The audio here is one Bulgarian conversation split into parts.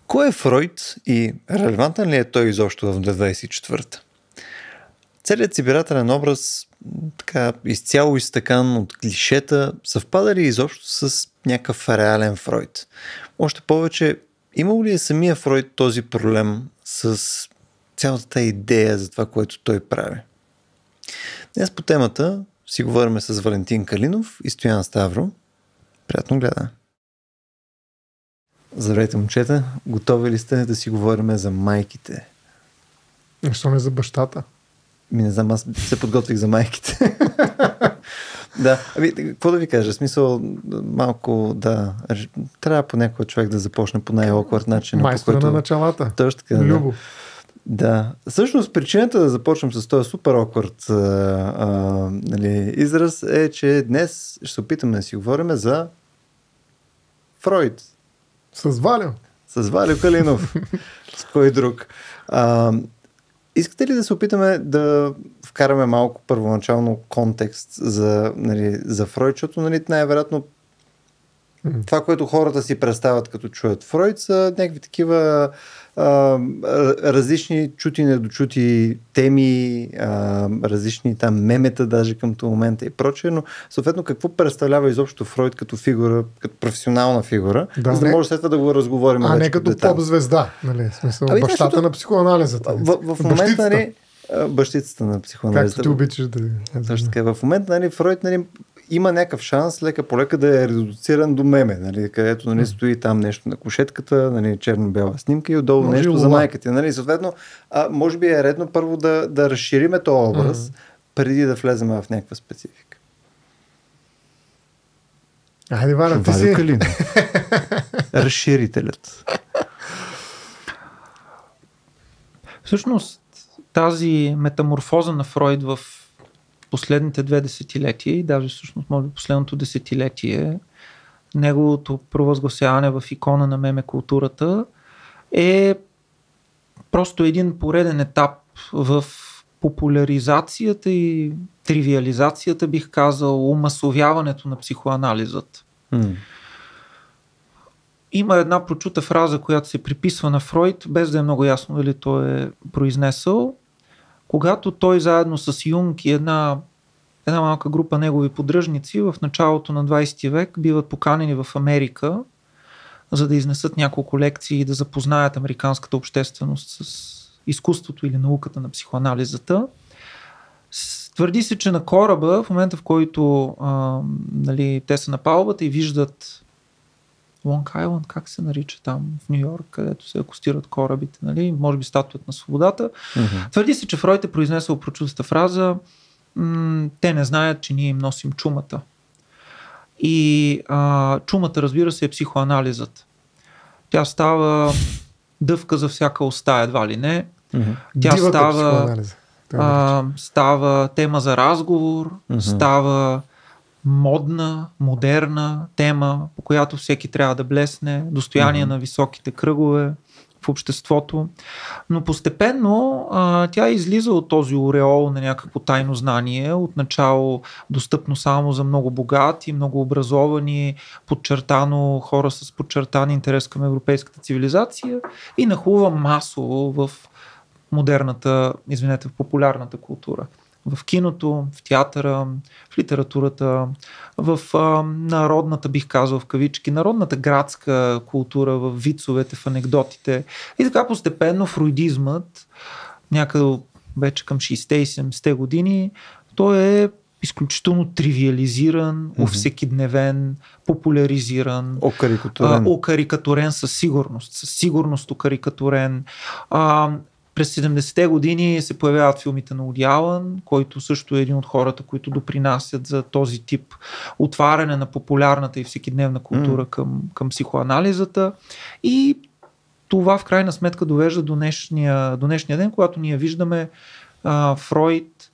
Кой е Фройд и релевантен ли е той изобщо в 2024? Целият събирателен образ, така изцяло изтъкан от клишета, съвпада ли изобщо с някакъв реален Фройд? Още повече, имал ли е самия Фройд този проблем с цялата идея за това, което той прави? Днес по темата си говорим с Валентин Калинов и Стоян Ставро. Приятно гледане! Здравейте, момчета! Готови ли сте да си говорим за майките? Защо не за бащата? Не знам, аз се подготвих за майките. Да, какво да ви кажа? Смисъл, малко, да, трябва по някой човек да започне по най-awkward начин. Майстора на началата. Точно така, Любо. Да. Всъщност, причината да започнем с този супер awkward израз е, че днес ще се опитаме да си говорим за Фройд. С Валю. С Валю Калинов. С кой друг. Искате ли да се опитаме да вкараме малко първоначално контекст за Фройд, защото най-вероятно това, което хората си представят като чуят Фройд, са някакви такива различни чути, недочути теми, различни там мемета даже към този момента и прочее, но съответно какво представлява изобщо Фройд като фигура, като професионална фигура, за да може след това да го разговорим. А не като поп-звезда, нали? Смисъл, бащата на психоанализата. В момента, бащицата на психоанализата. Както ти обичаш да... Точно така. В момента, Фройд, има някакъв шанс лека полека да е редуциран до меме, където стои там нещо на кушетката, черно-бяла снимка и отдолу може нещо за майката. Съответно, може би е редно първо да разшириме този образ, преди да влезем в някаква специфика. Айде, Валя, ти си. Разширителят. Всъщност, тази метаморфоза на Фройд в последните 2 десетилетия и даже всъщност може би последното десетилетие, неговото провъзгласяване в икона на меме културата е просто един пореден етап в популяризацията и тривиализацията, бих казал, умасовяването на психоанализът. Има една прочута фраза, която се приписва на Фройд, без да е много ясно дали той е произнесъл. Когато той заедно с Юнг и една малка група негови поддръжници в началото на 20 век биват поканени в Америка, за да изнесат няколко лекции и да запознаят американската общественост с изкуството или науката на психоанализата. Твърди се, че на кораба, в момента в който те са на палубата и виждат Лонг Айланд, как се нарича там в Ню Йорк, където се акостират корабите, може би статуята на свободата. Твърди се, че Фройд е произнесъл прочутата фраза: те не знаят, че ние им носим чумата. И чумата, разбира се, е психоанализът. Тя става дъвка за всяка уста, едва ли не. Тя става тема за разговор, става модна, модерна тема, по която всеки трябва да блесне, достояние на високите кръгове в обществото. Но постепенно тя излиза от този ореол на някакво тайно знание, отначало достъпно само за много богати, много образовани, подчертано хора с подчертан интерес към европейската цивилизация и нахлува масово в в популярната култура. В киното, в театъра, в литературата, в народната, бих казал в кавички, народната градска култура, в вицовете, в анекдотите. И така постепенно фройдизмът, някъде вече към 60-те и 70-те години, той е изключително тривиализиран, всекидневен, популяризиран, окарикатурен със сигурност окарикатурен. През 70-те години се появяват филмите на Уди Алън, който също е един от хората, които допринасят за този тип отваряне на популярната и всекидневна култура към психоанализата. И това в крайна сметка довежда до днешния ден, когато ние виждаме Фройд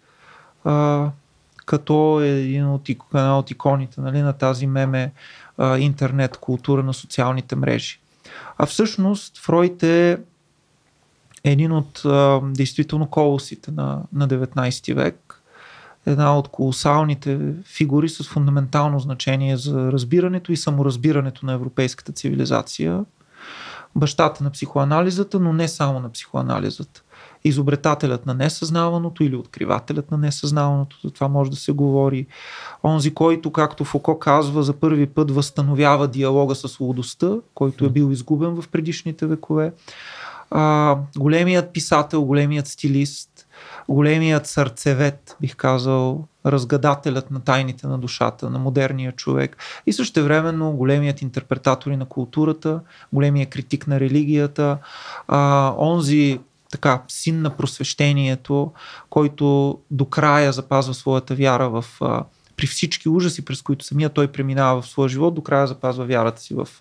като една от иконите на тази меме интернет култура на социалните мрежи. А всъщност Фройд е един от действително колосите на 19 век, една от колосалните фигури с фундаментално значение за разбирането и саморазбирането на европейската цивилизация. бащата на психоанализата, но не само на психоанализата. Изобретателят на несъзнаваното или откривателят на несъзнаваното, за това може да се говори. Онзи, който, както Фуко казва, за първи път възстановява диалога с лудостта, който е бил изгубен в предишните векове. Големият писател, големият стилист, големият сърцевед, бих казал, разгадателят на тайните на душата, на модерния човек и същевременно големият интерпретатор на културата, големият критик на религията, онзи така син на просвещението, който до края запазва своята вяра при всички ужаси, през които самия той преминава в своя живот, до края запазва вярата си в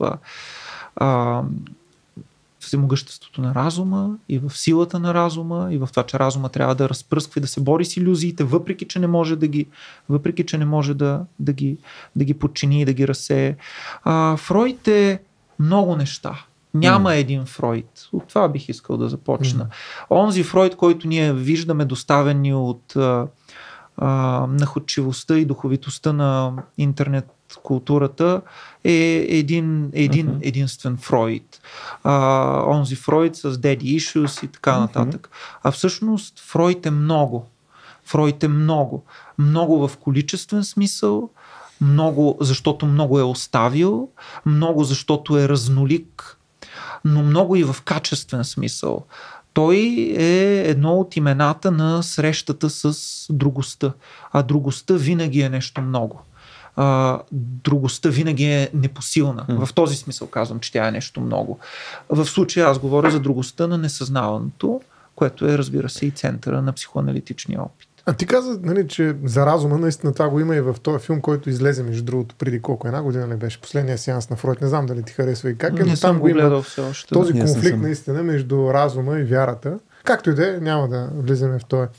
всемогъществото на разума и в силата на разума и в това, че разума трябва да разпръсква и да се бори с илюзиите, въпреки че не може да ги подчини и да ги разсее. Фройд е много неща. Няма един Фройд. От това бих искал да започна. Онзи Фройд, който ние виждаме доставени от находчивостта и духовитостта на интернет културата, е единствен Фройд. Онзи Фройд с Daddy Issues и така нататък. А всъщност Фройд е много. Фройд е много. Много в количествен смисъл, много защото много е оставил, много защото е разнолик, но много и в качествен смисъл. Той е едно от имената на срещата с другостта. А другостта винаги е нещо много. Другостта винаги е непосилна. В този смисъл казвам, че тя е нещо много. В случая аз говоря за другостта на несъзнаваното, което е, разбира се, и центъра на психоаналитичния опит. А ти каза, нали, че за разума наистина това го има и в този филм, който излезе между другото преди колко една година ли беше последния сеанс на Фройд. Не знам дали ти харесва и как. Не съм го гледал все още. Този конфликт наистина между разума и вярата. Както и да е, няма да влизаме в този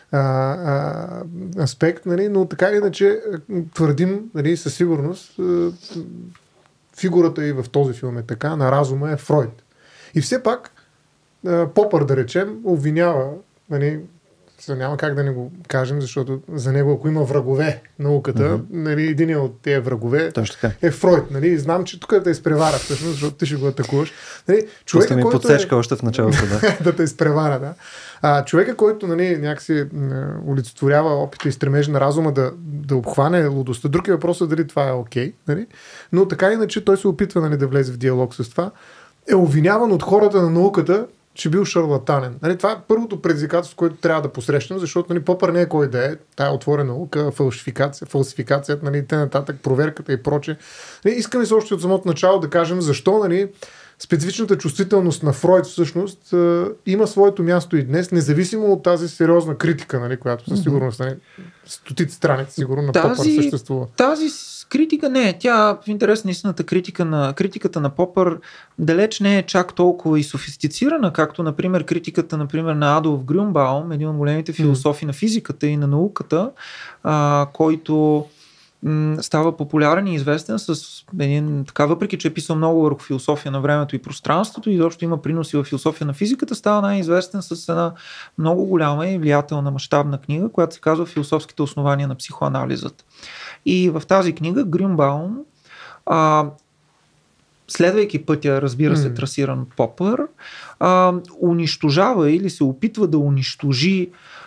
аспект, нали, но така или иначе твърдим, нали, със сигурност фигурата и в този филм е така, на разума е Фройд. И все пак Попър, да речем, обвинява, нали, няма как да не го кажем, защото за него, ако има врагове науката, нали, един от тези врагове е Фройд. Нали, знам, че тук да те изпревара, всъщност, защото ти ще го атакуваш. Нали, човека, ми подсечка още в началото. Да те изпревара, да. Човека, който, нали, някакси олицетворява опита и стремежа на разума да обхване лудостта. Друг е въпросът дали това е окей, нали? Но така иначе той се опитва, нали, да влезе в диалог с това. Е обвиняван от хората на науката, че бил шарлатанен. Нали, това е първото предизвикателство, което трябва да посрещнем, защото, нали, Попър не е кой да е. Тая е отворена наука, фалсификацията, нали, нататък, проверката и прочее. Нали, искаме се още от самото начало да кажем защо, нали, специфичната чувствителност на Фройд всъщност има своето място и днес, независимо от тази сериозна критика, нали, която със сигурност, нали, стотици страници сигурно на Попър съществува. Тази критика не, тя в интерес на истината критиката на Попър далеч не е чак толкова и софистицирана, както например критиката на Адолф Грюнбаум, един от големите философи на физиката и на науката, който става популярен и известен с един, така, въпреки че е писал много върху философия на времето и пространството и изобщо има приноси в философия на физиката, става най-известен с една много голяма и влиятелна мащабна книга, която се казва "Философските основания на психоанализът". И в тази книга Грюнбаум, следвайки пътя, разбира се, трасиран от Попър, унищожава или се опитва да унищожи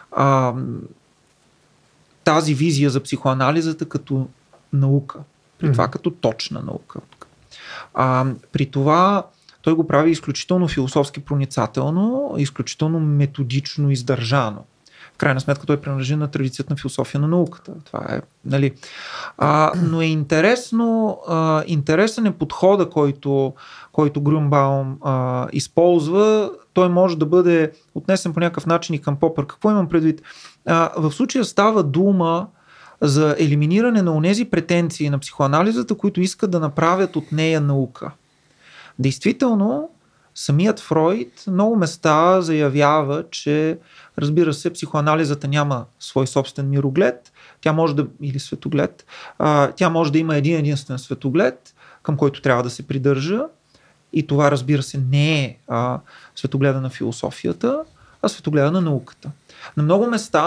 тази визия за психоанализата като наука. При това като точна наука. При това той го прави изключително философски проницателно, изключително методично издържано. В крайна сметка той принадлежи на традицията на философия на науката. Това е, нали. Но е интересен е подхода, който Грюнбаум използва. Той може да бъде отнесен по някакъв начин и към Попър. Какво имам предвид? В случая става дума за елиминиране на онези претенции на психоанализата, които искат да направят от нея наука. Действително, самият Фройд много места заявява, че, разбира се, психоанализата няма свой собствен мироглед, тя може да, или светоглед, тя може да има един единствен светоглед, към който трябва да се придържа, и това, разбира се, не е светогледа на философията, а светогледа на науката. На много места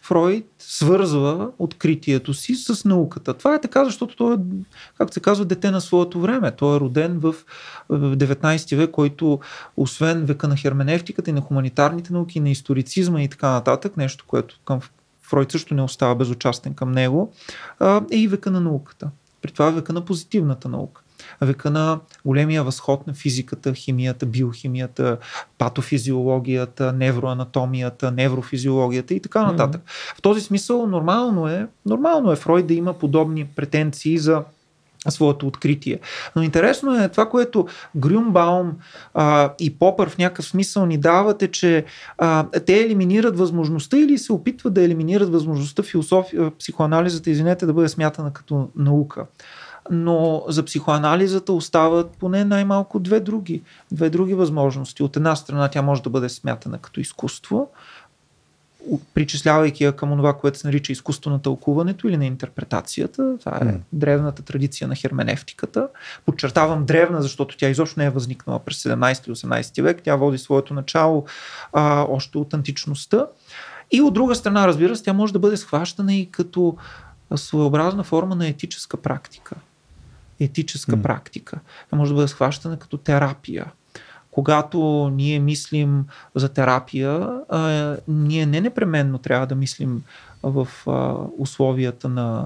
Фройд свързва откритието си с науката. Това е така, защото той е, както се казва, дете на своето време. Той е роден в 19 век, който освен века на херменевтиката и на хуманитарните науки, и на историцизма и така нататък, нещо, което към Фройд също не остава безучастен към него, е и века на науката. При това века на позитивната наука. Века на големия възход на физиката, химията, биохимията, патофизиологията, невроанатомията, неврофизиологията и така нататък. В този смисъл нормално е Фройд да има подобни претенции за своето откритие. Но интересно е това, което Грюнбаум и Попър в някакъв смисъл ни дават, е, че те елиминират възможността или се опитват да елиминират възможността психоанализата, да бъде смятана като наука. Но за психоанализата остават поне най-малко две други възможности. От една страна тя може да бъде смятана като изкуство, причислявайки я към това, което се нарича изкуство на тълкуването или на интерпретацията. Това е древната традиция на херменевтиката. Подчертавам древна, защото тя изобщо не е възникнала през 17-18 век. Тя води своето начало още от античността. И от друга страна, разбира се, тя може да бъде схващана и като своеобразна форма на етическа практика. Практика. Тя може да бъде схващана като терапия. Когато ние мислим за терапия, ние не непременно трябва да мислим в условията на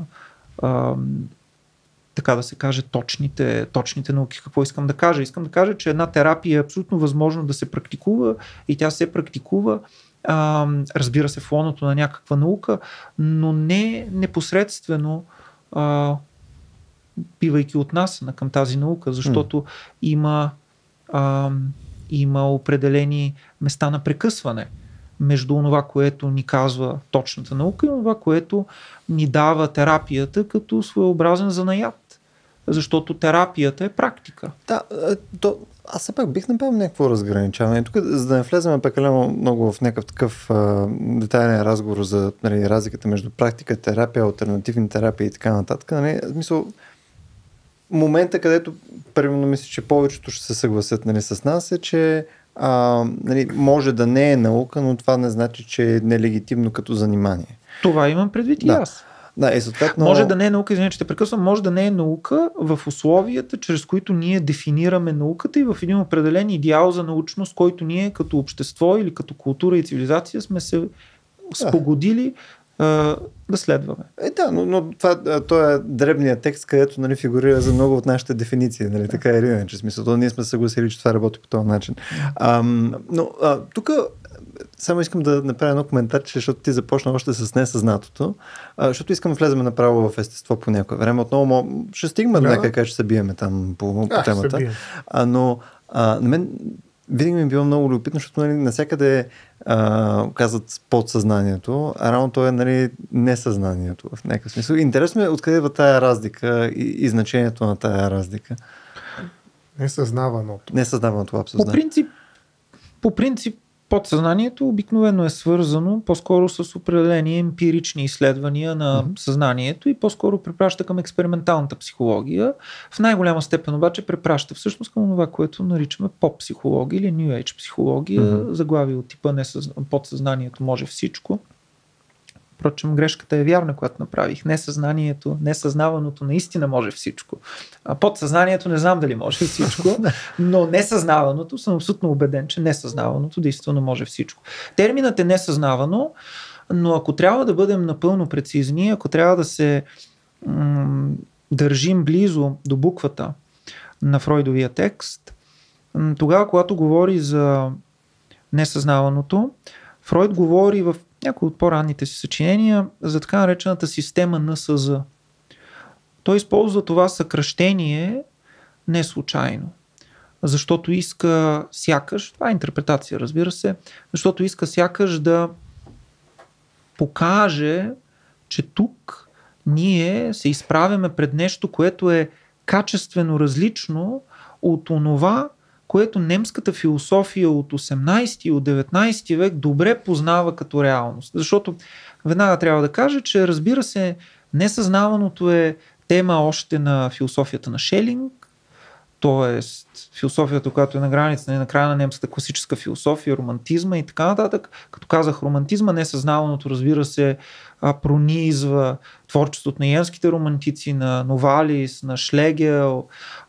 така да се каже точните науки. Какво искам да кажа? Искам да кажа, че една терапия е абсолютно възможно да се практикува и тя се практикува, разбира се, в лоното на някаква наука, но не непосредствено бивайки отнасена към тази наука, защото има определени места на прекъсване между това, което ни казва точната наука и това, което ни дава терапията като своеобразен занаят. Защото терапията е практика. Да, аз все пак бих направил някакво разграничаване. Тук, за да не влезем прекалено много в някакъв такъв детайлен разговор за разликата между практика, терапия, алтернативни терапии и така нататък. Смисъл, момента, където примерно мисля, че повечето ще се съгласят с нас, е, че може да не е наука, но това не значи, че е нелегитимно като занимание. Това имам предвид и аз. Да, и съответно... Може да не е наука, извиня, че те прекъсвам, може да не е наука в условията, чрез които ние дефинираме науката и в един определен идеал за научност, който ние като общество или като култура и цивилизация сме се спогодили да следваме. Но това е дребният текст, където фигурира за много от нашите дефиниции. Така е иначе. Смисъл, ние сме съгласили, че това работи по този начин. Тук само искам да направя едно коментар, защото ти започна още с несъзнатото, защото искам да влезем направо в естество по някое време. Отново ще стигаме до някъде, как ще се биеме там по темата. Но на мен винаги ми е било много любопитно, защото навсякъде казват подсъзнанието, а рано то е несъзнанието в някакъв смисъл. Интересно е откъде идва тая разлика и значението на тая разлика. Несъзнаваното абсолютно. По принцип подсъзнанието обикновено е свързано по-скоро с определени емпирични изследвания на съзнанието и по-скоро препраща към експерименталната психология. В най-голяма степен обаче препраща всъщност към това, което наричаме поп-психология или New Age психология, заглавие от типа подсъзнанието може всичко. Впрочем, грешката е вярна, която направих. Несъзнаваното наистина може всичко. А подсъзнанието не знам дали може всичко, но несъзнаваното съм абсолютно убеден, че несъзнаваното действително може всичко. Терминът е несъзнавано, но ако трябва да бъдем напълно прецизни, ако трябва да се държим близо до буквата на Фройдовия текст, тогава, когато говори за несъзнаваното, Фройд говори в някои от по-ранните си съчинения за така наречената система НСЗ. Той използва това съкращение не случайно, защото иска сякаш, това е интерпретация, разбира се, защото иска сякаш да покаже, че тук ние се изправяме пред нещо, което е качествено различно от онова, което немската философия от 18 и от 19 век добре познава като реалност. Защото веднага трябва да кажа, че разбира се, несъзнаваното е тема още на философията на Шелинг, Тоест, философията, която е на граница, на края на немската класическа философия, романтизма и така нататък. Като казах романтизма, несъзнаваното, разбира се, пронизва творчеството на йенските романтици, на Новалис, на Шлегел.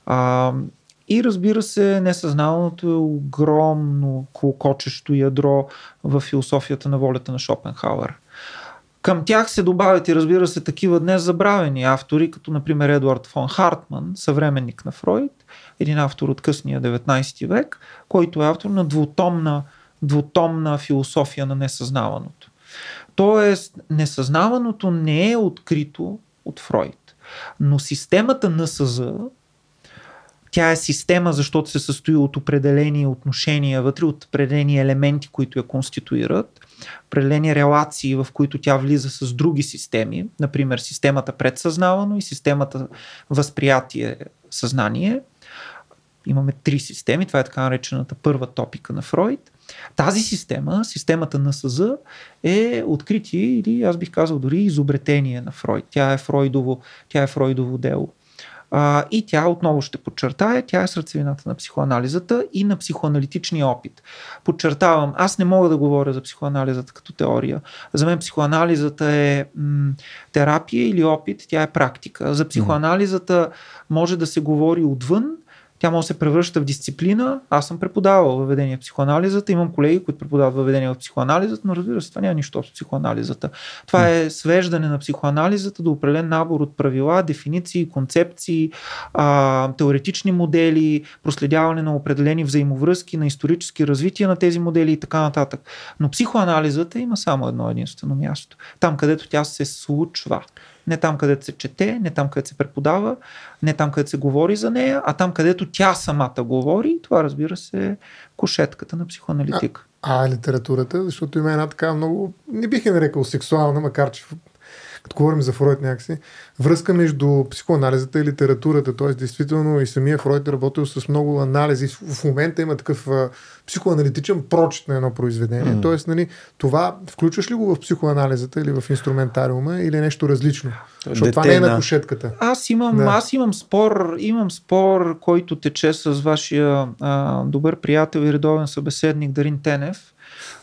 И разбира се, несъзнаваното е огромно клокочещо ядро в философията на волята на Шопенхауер. Към тях се добавят и разбира се такива днес забравени автори, като например Едуард фон Хартман, съвременник на Фройд, един автор от късния 19 век, който е автор на двутомна философия на несъзнаваното. Тоест, несъзнаваното не е открито от Фройд, но системата НСЗ, тя е система, защото се състои от определени отношения вътре, от определени елементи, които я конституират, определени релации, в които тя влиза с други системи, например системата предсъзнавано и системата възприятие-съзнание. Имаме 3 системи, това е така наречената първа топика на Фройд. Тази система, системата НСЗ, е откритие или аз бих казал дори изобретение на Фройд. Тя е Фройдово дело. И тя, отново ще подчертая, тя е сърцевината на психоанализата и на психоаналитичния опит. Подчертавам, аз не мога да говоря за психоанализата като теория. За мен психоанализата е терапия или опит, тя е практика. За психоанализата може да се говори отвън, тя може да се превръща в дисциплина. Аз съм преподавал въведение в психоанализата, имам колеги, които преподават въведение в психоанализата, но разбира се, това няма нищо с психоанализата. Това е свеждане на психоанализата до определен набор от правила, дефиниции, концепции, теоретични модели, проследяване на определени взаимовръзки, на исторически развитие на тези модели и така нататък. Но психоанализата има само едно единствено място. Там, където тя се случва. Не там, където се чете, не там, където се преподава, не там, където се говори за нея, а там, където тя самата говори. Това, разбира се, е кошетката на психоаналитика. Литературата, защото има една така много, не бих я нарекал сексуална, макар че като говорим за Фройд някакси, връзка между психоанализата и литературата, т.е. действително и самия Фройд е работил с много анализи. В момента има такъв психоаналитичен прочит на едно произведение. Тоест, нали, това включваш ли го в психоанализата или в инструментариума или нещо различно? Защото това не е на кушетката. Аз имам спор, който тече с вашия добър приятел и редовен събеседник Дарин Тенев.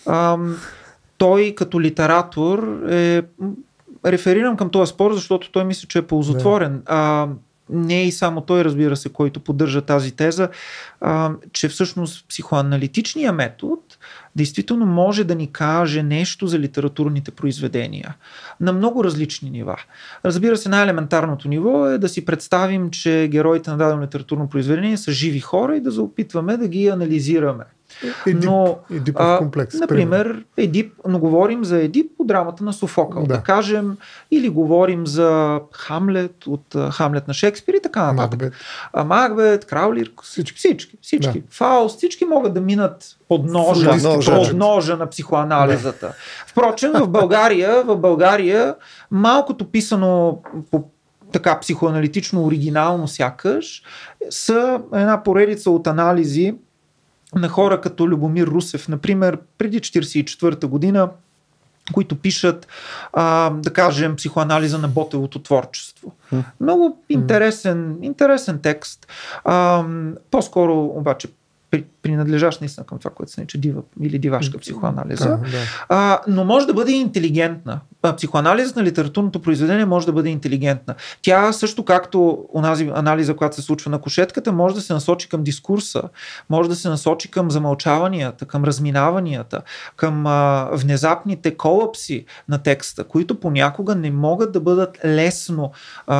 Той като литератор реферирам към този спор, защото той мисля, че е ползотворен. Не и само той, разбира се, който поддържа тази теза, че всъщност психоаналитичният метод действително може да ни каже нещо за литературните произведения на много различни нива. Разбира се, най-елементарното ниво е да си представим, че героите на дадено литературно произведение са живи хора и да се опитваме да ги анализираме. Едипов комплекс. Например, Едип, но говорим за Едип по драмата на Софокъл, да кажем, или говорим за Хамлет от Хамлет на Шекспир и така нататък. Макбет, Краулир, всички. Да. Фауст, всички могат да минат под ножа на психоанализата. Да. Впрочем, в България малкото писано по така психоаналитично оригинално сякаш са една поредица от анализи на хора като Любомир Русев, например, преди 1944 година, които пишат, да кажем, психоанализа на Ботевото творчество. Много интересен текст. По-скоро обаче принадлежащ наистина към това, което се нарича дива или дивашка психоанализа. Но може да бъде интелигентна. Психоанализът на литературното произведение може да бъде интелигентна. Тя също както онази анализа, която се случва на кушетката, може да се насочи към дискурса, може да се насочи към замълчаванията, към разминаванията, към внезапните колапси на текста, които понякога не могат да бъдат лесно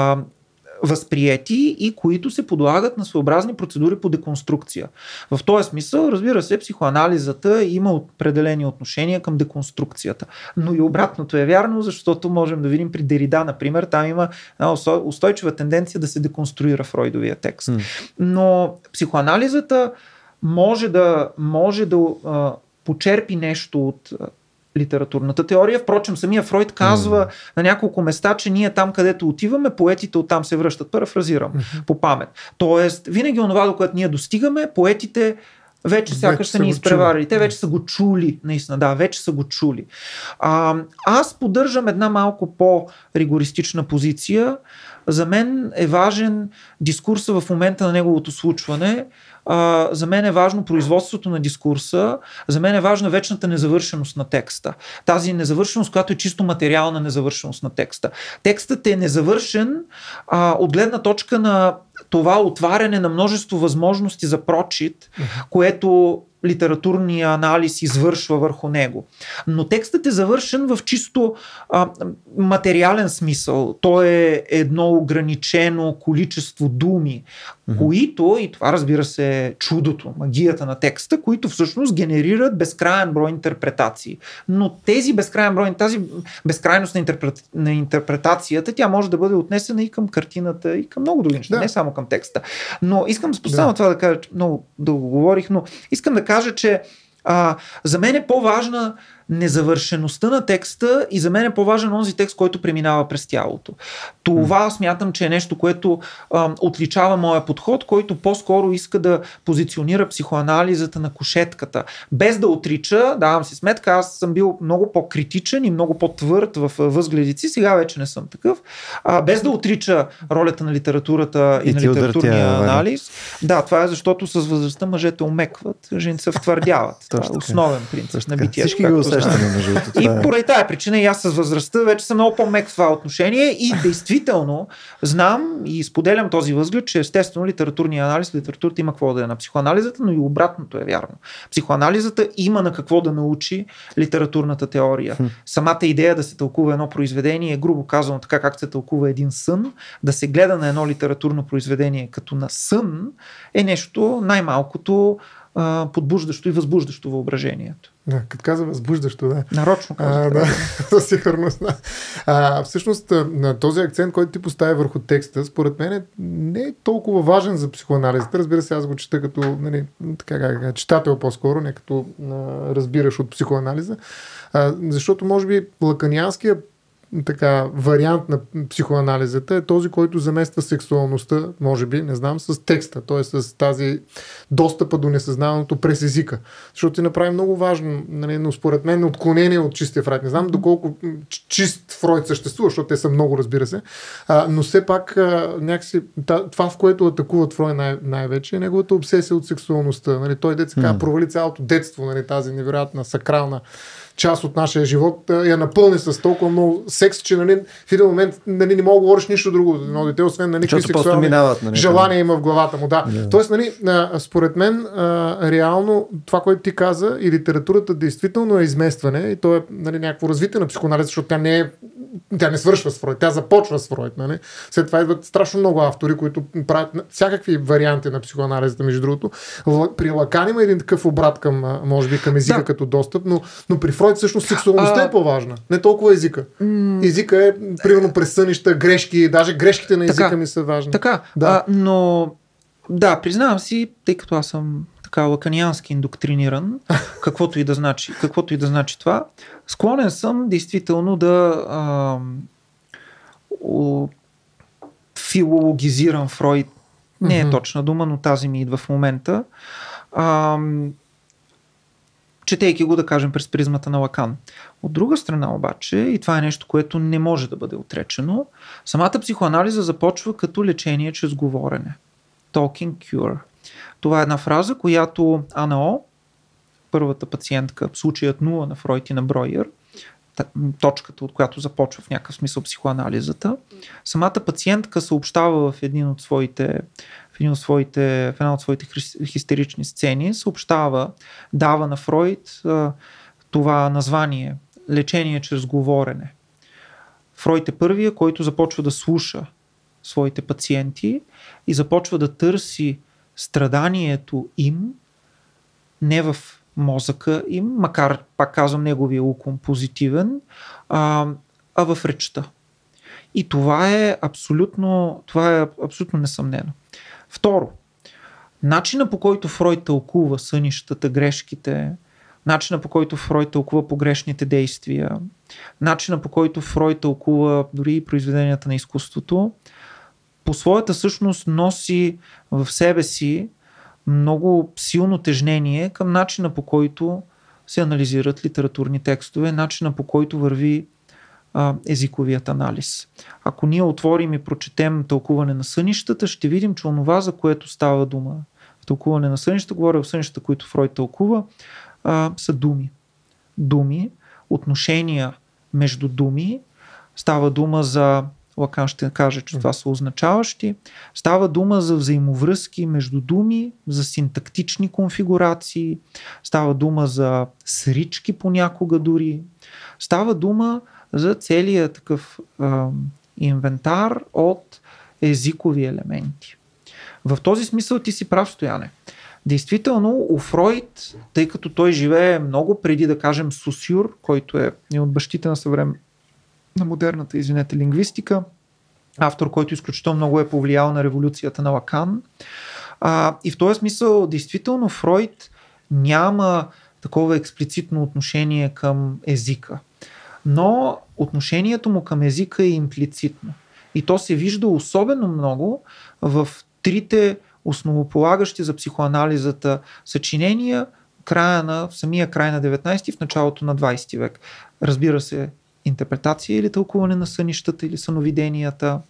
възприети и които се подлагат на своеобразни процедури по деконструкция. В този смисъл, разбира се, психоанализата има определени отношения към деконструкцията. Но и обратното е вярно, защото можем да видим при Дерида, например, там има една устойчива тенденция да се деконструира фройдовия текст. Но психоанализата може да почерпи нещо от литературната теория. Впрочем, самия Фройд казва на няколко места, че ние там, където отиваме, поетите оттам се връщат. Парафразирам по памет. Тоест, винаги онова, до което ние достигаме, поетите вече сякаш са ни изпреварили. Те вече са го чули. Наистина, да, вече са го чули. Аз поддържам една малко по-ригористична позиция, За мен е важен дискурса в момента на неговото случване. За мен е важно производството на дискурса, за мен е важна вечната незавършеност на текста. Тази незавършеност, която е чисто материална незавършеност на текста. Текстът е незавършен от гледна точка на това отваряне на множество възможности за прочит, което литературния анализ извършва върху него. Но текстът е завършен в чисто материален смисъл. То е едно ограничено количество думи, които, и това разбира се е чудото, магията на текста, които всъщност генерират безкрайен брой интерпретации. Но тази безкрайност на интерпретацията, тя може да бъде отнесена и към картината, и към много други неща, не само към текста. Но искам само това да кажа, много дълго говорих, но искам да кажа, че за мен е по-важна незавършеността на текста и за мен е по-важен онзи текст, който преминава през тялото. Това смятам, че е нещо, което отличава моя подход, който по-скоро иска да позиционира психоанализата на кушетката. Без да отрича, давам си сметка, аз съм бил много по-критичен и много по-твърд в възгледици, сега вече не съм такъв. Без да отрича ролята на литературата и на литературния анализ. Да, това е защото с възрастта мъжете омекват, жените се втвърдяват. Това е основен принцип на битието. И поради тази причина и аз с възрастта вече съм много по-мек в това отношение и действително знам и споделям този възглед, че естествено литературния анализ, литературата има какво да е на психоанализата, но и обратното е вярно. Психоанализата има на какво да научи литературната теория. Самата идея да се тълкува едно произведение, грубо казано така как се тълкува един сън, да се гледа на едно литературно произведение като на сън е нещо най-малкото подбуждащо и възбуждащо въображението. Да, като каза възбуждащо, да. Нарочно казах. Да, със сигурност. Всъщност, този акцент, който ти поставя върху текста, според мен не е толкова важен за психоанализата. Разбира се, аз го чета като читател по-скоро, не като разбираш от психоанализа. Защото, може би, лаканианския вариант на психоанализата е този, който замества сексуалността, може би, не знам, с текста, т.е. с тази достъпа до несъзнаваното през езика. Защото ти направи много важно, но според мен отклонение от чистия Фройд. Не знам доколко чист Фройд съществува, защото те са много, разбира се, но все пак някакси това, в което атакуват Фройд най-вече е неговата обсесия от сексуалността. Той провали цялото детство, тази невероятна сакрална част от нашия живот я напълни с толкова много секс, че в един момент не мога да говориш нищо друго на дете, освен никакви сексуални желания има в главата му. Да. Тоест, според мен, реално това, което ти каза, и литературата действително е изместване, и то е някакво развитие на психоанализа, защото тя не свършва с Фройд, тя започва с Фройд. След това идват страшно много автори, които правят всякакви варианти на психоанализата, между другото. При Лакан има един такъв обрат към, може би, към езика като достъп, но при Фройд всъщност сексуалността е по-важна. Не толкова езика. Езика е, примерно, през сънища, грешки, даже грешките на езика ми са важни. Така, да. Но признавам си, тъй като аз съм лаканиански индоктриниран, каквото и да значи това, склонен съм действително да филологизирам Фройд. Не е точна дума, но тази ми идва в момента. Четейки го, да кажем, през призмата на Лакан. От друга страна обаче, и това е нещо, което не може да бъде отречено, самата психоанализа започва като лечение чрез говорене. Talking cure. Това е една фраза, която АНО, първата пациентка, случаят 0 на Фройд и на Бройер, точката, от която започва в някакъв смисъл психоанализата, самата пациентка съобщава в една от своите хистерични сцени, дава на Фройд това название лечение чрез говорене. Фройд е първия, който започва да слуша своите пациенти и започва да търси страданието им не в мозъка им, макар, пак казвам, неговия ум позитивен, а в речта. И това е абсолютно несъмнено. Второ, начина, по който Фройд тълкува сънищата, грешките, начина, по който Фройд тълкува погрешните действия, начина, по който Фройд тълкува дори и произведенията на изкуството, по своята същност носи в себе си много силно тежнение към начина, по който се анализират литературни текстове, начина, по който върви езиковият анализ. Ако ние отворим и прочетем тълкуване на сънищата, ще видим, че онова, за което става дума в тълкуване на сънищата, говоря в сънищата, които Фройд тълкува, са думи. Думи, отношения между думи, става дума за, Лакан ще каже, че това са означаващи, става дума за взаимовръзки между думи, за синтактични конфигурации, става дума за срички понякога дори, става дума за целият такъв инвентар от езикови елементи. В този смисъл ти си прав, Стояне. Действително, у Фройд, тъй като той живее много преди, да кажем, Сосюр, който е от бащите на модерната, лингвистика, автор, който изключително много е повлиял на революцията на Лакан. И в този смисъл, действително, Фройд няма такова експлицитно отношение към езика. Но отношението му към езика е имплицитно. И то се вижда особено много в трите основополагащи за психоанализата съчинения в самия край на 19 и в началото на 20 век. Разбира се, интерпретация или тълкуване на сънищата или съновиденията,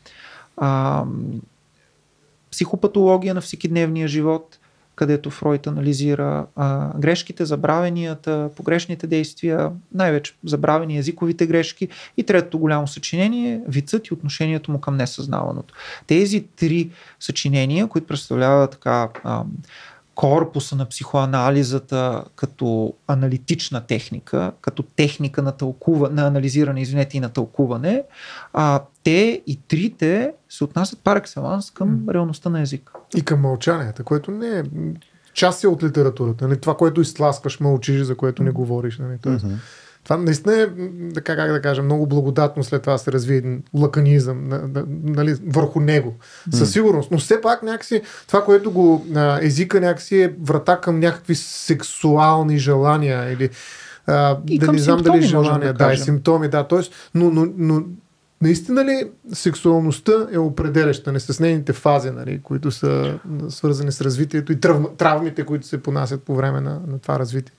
психопатология на всекидневния живот, където Фройд анализира грешките, забравенията, погрешните действия, най-вече забравени езиковите грешки, и третото голямо съчинение, вицът и отношението му към несъзнаваното. Тези три съчинения, които представляват така корпуса на психоанализата като аналитична техника, като техника на анализиране, и на тълкуване, те и трите се отнасят пар екселанс към реалността на езика. И към мълчанията, което не е част от литературата. Нали? Това, което изтласкваш, мълчиш, за което не говориш. Нали? Тоест, това наистина е, как да кажа, много благодатно след това се развие един лаканизъм нали, върху него. Със сигурност. Но все пак някакси това, което езика някакси е врата към някакви сексуални желания или и да не знам дали желания. Да, и симптоми, да. Тоест, но наистина ли сексуалността е определяща, не с нейните фази, нали, които са свързани с развитието и травмите, които се понасят по време на това развитие?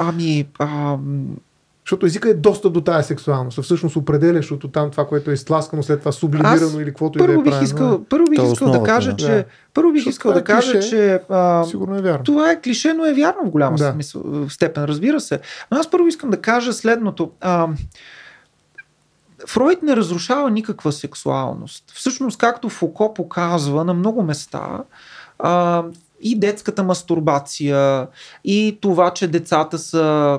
Защото езика е доста до тая сексуалност. Всъщност определящото там това, което е изтласкано, след това сублимирано или каквото и да е правилно. Първо бих искал да кажа, че сигурно е вярно. Това е клише, но е вярно в голяма степен, разбира се. Но аз първо искам да кажа следното. Фройд не разрушава никаква сексуалност. Всъщност, както Фуко показва на много места, и детската мастурбация, и това, че децата са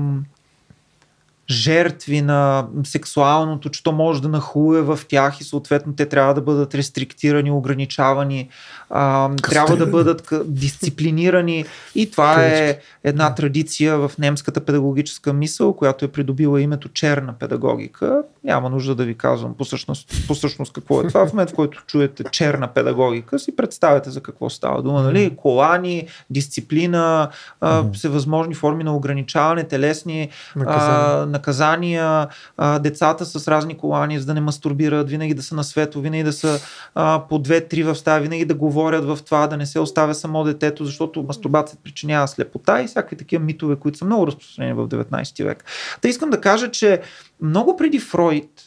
жертви на сексуалното, че то може да нахлуе в тях и съответно те трябва да бъдат рестриктирани, ограничавани, трябва да бъдат дисциплинирани, и това е една традиция в немската педагогическа мисъл, която е придобила името черна педагогика. Няма нужда да ви казвам по същност какво е това. В момент, в който чуете черна педагогика, си представяте за какво става дума. Нали? Колани, дисциплина, всевъзможни форми на ограничаване, телесни наказания, децата с разни колани, за да не мастурбират, винаги да са на светло, винаги да са по 2-3 в стая, винаги да говорят в това, да не се оставя само детето, защото мастурбацията причинява слепота и всякакви такива митове, които са много разпространени в 19 век. Та искам да кажа, че много преди Фройд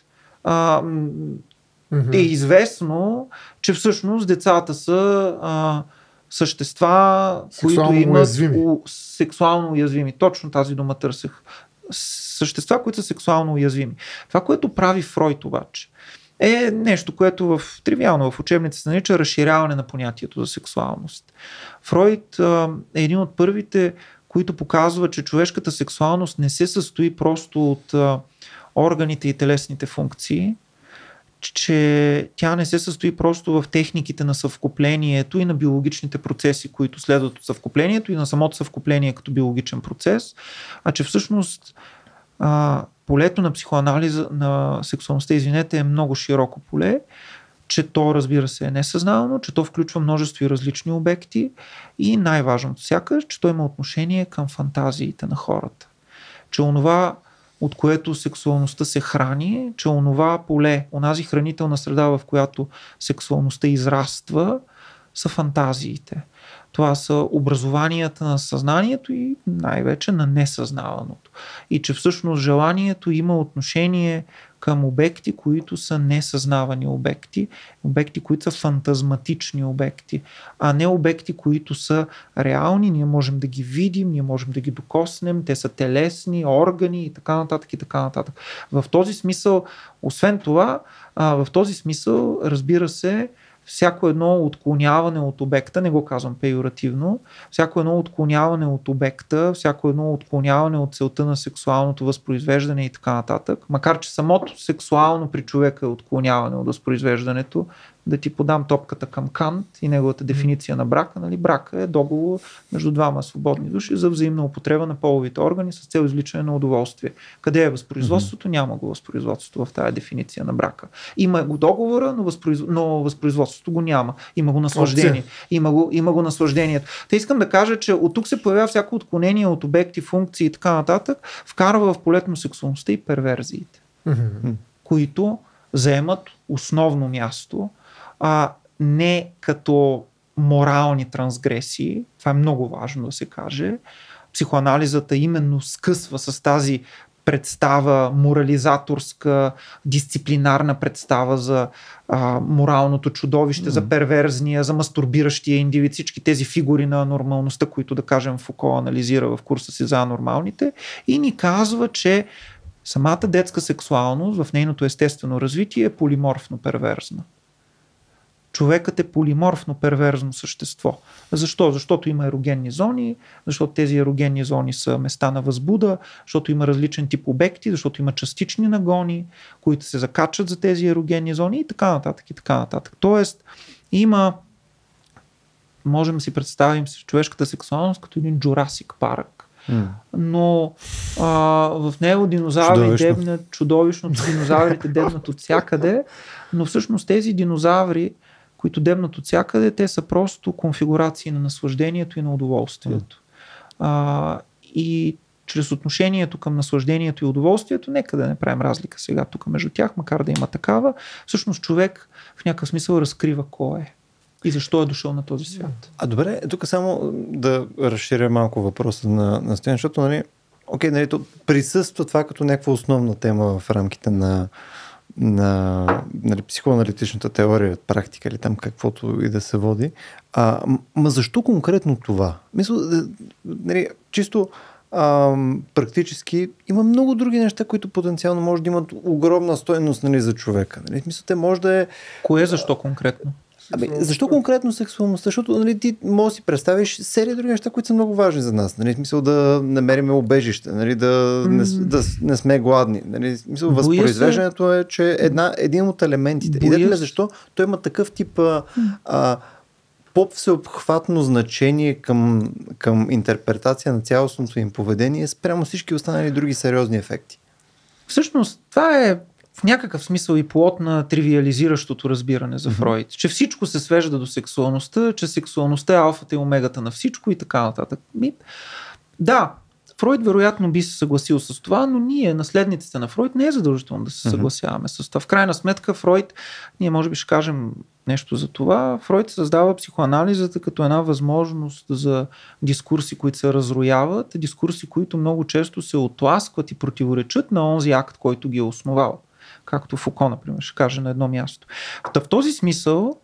е известно, че всъщност децата са същества, които имат сексуално уязвими. Точно тази дума търсех. Същества, които са сексуално уязвими. Това, което прави Фройд обаче, е нещо, което тривиално в учебниците се нарича разширяване на понятието за сексуалност. Фройд е един от първите, които показва, че човешката сексуалност не се състои просто от органите и телесните функции, че тя не се състои просто в техниките на съвкуплението и на биологичните процеси, които следват от съвкуплението и на самото съвкупление като биологичен процес, а че всъщност полето на психоанализа на сексуалността, е много широко поле, че то, разбира се, е несъзнавано, че то включва множество и различни обекти и най-важното сякаш, че то има отношение към фантазиите на хората. Че онова, от което сексуалността се храни, че онова поле, онази хранителна среда, в която сексуалността израства, са фантазиите. Това са образованията на съзнанието и най-вече на несъзнаваното. И че всъщност желанието има отношение към обекти, които са несъзнавани обекти, обекти, които са фантазматични обекти, а не обекти, които са реални, ние можем да ги видим, ние можем да ги докоснем, те са телесни, органи и така нататък и така нататък. В този смисъл, освен това, в този смисъл, разбира се, всяко едно отклоняване от обекта, не го казвам пеjoративно, всяко едно отклоняване от обекта, всяко едно отклоняване от целта на сексуалното възпроизвеждане и така нататък, макар че самото сексуално при човека е отклоняване от възпроизвеждането, да ти подам топката към Кант и неговата дефиниция на брака. Нали? Брака е договор между двама свободни души за взаимна употреба на половите органи с цел извличане на удоволствие. Къде е възпроизводството? Няма го възпроизводството в тази дефиниция на брака. Има го договора, но възпроизводството го няма. Има го наслаждение. Има го наслаждението. Те искам да кажа, че от тук се появява всяко отклонение от обекти, функции и така нататък, вкарва в полето на сексуалността и перверзиите, които заемат основно място, не като морални трансгресии, това е много важно да се каже. Психоанализата именно скъсва с тази представа, морализаторска, дисциплинарна представа за моралното чудовище, за перверзния, за мастурбиращия индивид, всички тези фигури на нормалността, които, да кажем, Фуко анализира в курса си за анормалните, и ни казва, че самата детска сексуалност в нейното естествено развитие е полиморфно перверзна. Човекът е полиморфно перверзно същество. Защо? Защото има ерогенни зони, защото тези ерогенни зони са места на възбуда, защото има различен тип обекти, защото има частични нагони, които се закачат за тези ерогенни зони и така нататък и така нататък. Тоест, можем да си представим човешката сексуалност като един Джурасик парк. Но в него динозаври дебнат чудовищно, динозаврите дебнат от всякъде, но всъщност тези динозаври, които дебнат от всякъде, те са просто конфигурации на наслаждението и на удоволствието. И чрез отношението към наслаждението и удоволствието, нека да не правим разлика сега тук между тях, макар да има такава, всъщност човек в някакъв смисъл разкрива кой е и защо е дошъл на този свят. Добре, тук само да разширя малко въпроса на Стоян, защото нали, то присъства това като някаква основна тема в рамките на нали, психоаналитичната теория, практика или там каквото и да се води. Ма защо конкретно това? Мисля, нали, чисто практически има много други неща, които потенциално може да имат огромна стойност, нали, за човека. Нали? Мисля, те може да е... Кое защо конкретно? Защо конкретно сексуалността? Защото, нали, ти може да си представиш серия други неща, които са много важни за нас. Нали? Смисъл да намерим убежище, нали? Да не сме гладни. Нали? Смисъл, възпроизвеждането е, че един от елементите. И защо той има такъв тип по-всеобхватно значение към интерпретация на цялостното им поведение спрямо всички останали други сериозни ефекти. Всъщност, това е в някакъв смисъл и плод на тривиализиращото разбиране за Фройд, че всичко се свежда до сексуалността, че сексуалността е алфата и омегата на всичко и така нататък. Да, Фройд вероятно би се съгласил с това, но ние, наследниците на Фройд, не е задължително да се съгласяваме с това. В крайна сметка Фройд, ние може би ще кажем нещо за това, Фройд създава психоанализата като една възможност за дискурси, които се разрояват, дискурси, които много често се отласкват и противоречат на онзи акт, който ги е основал. Както Фуко, например, ще каже на едно място. В този смисъл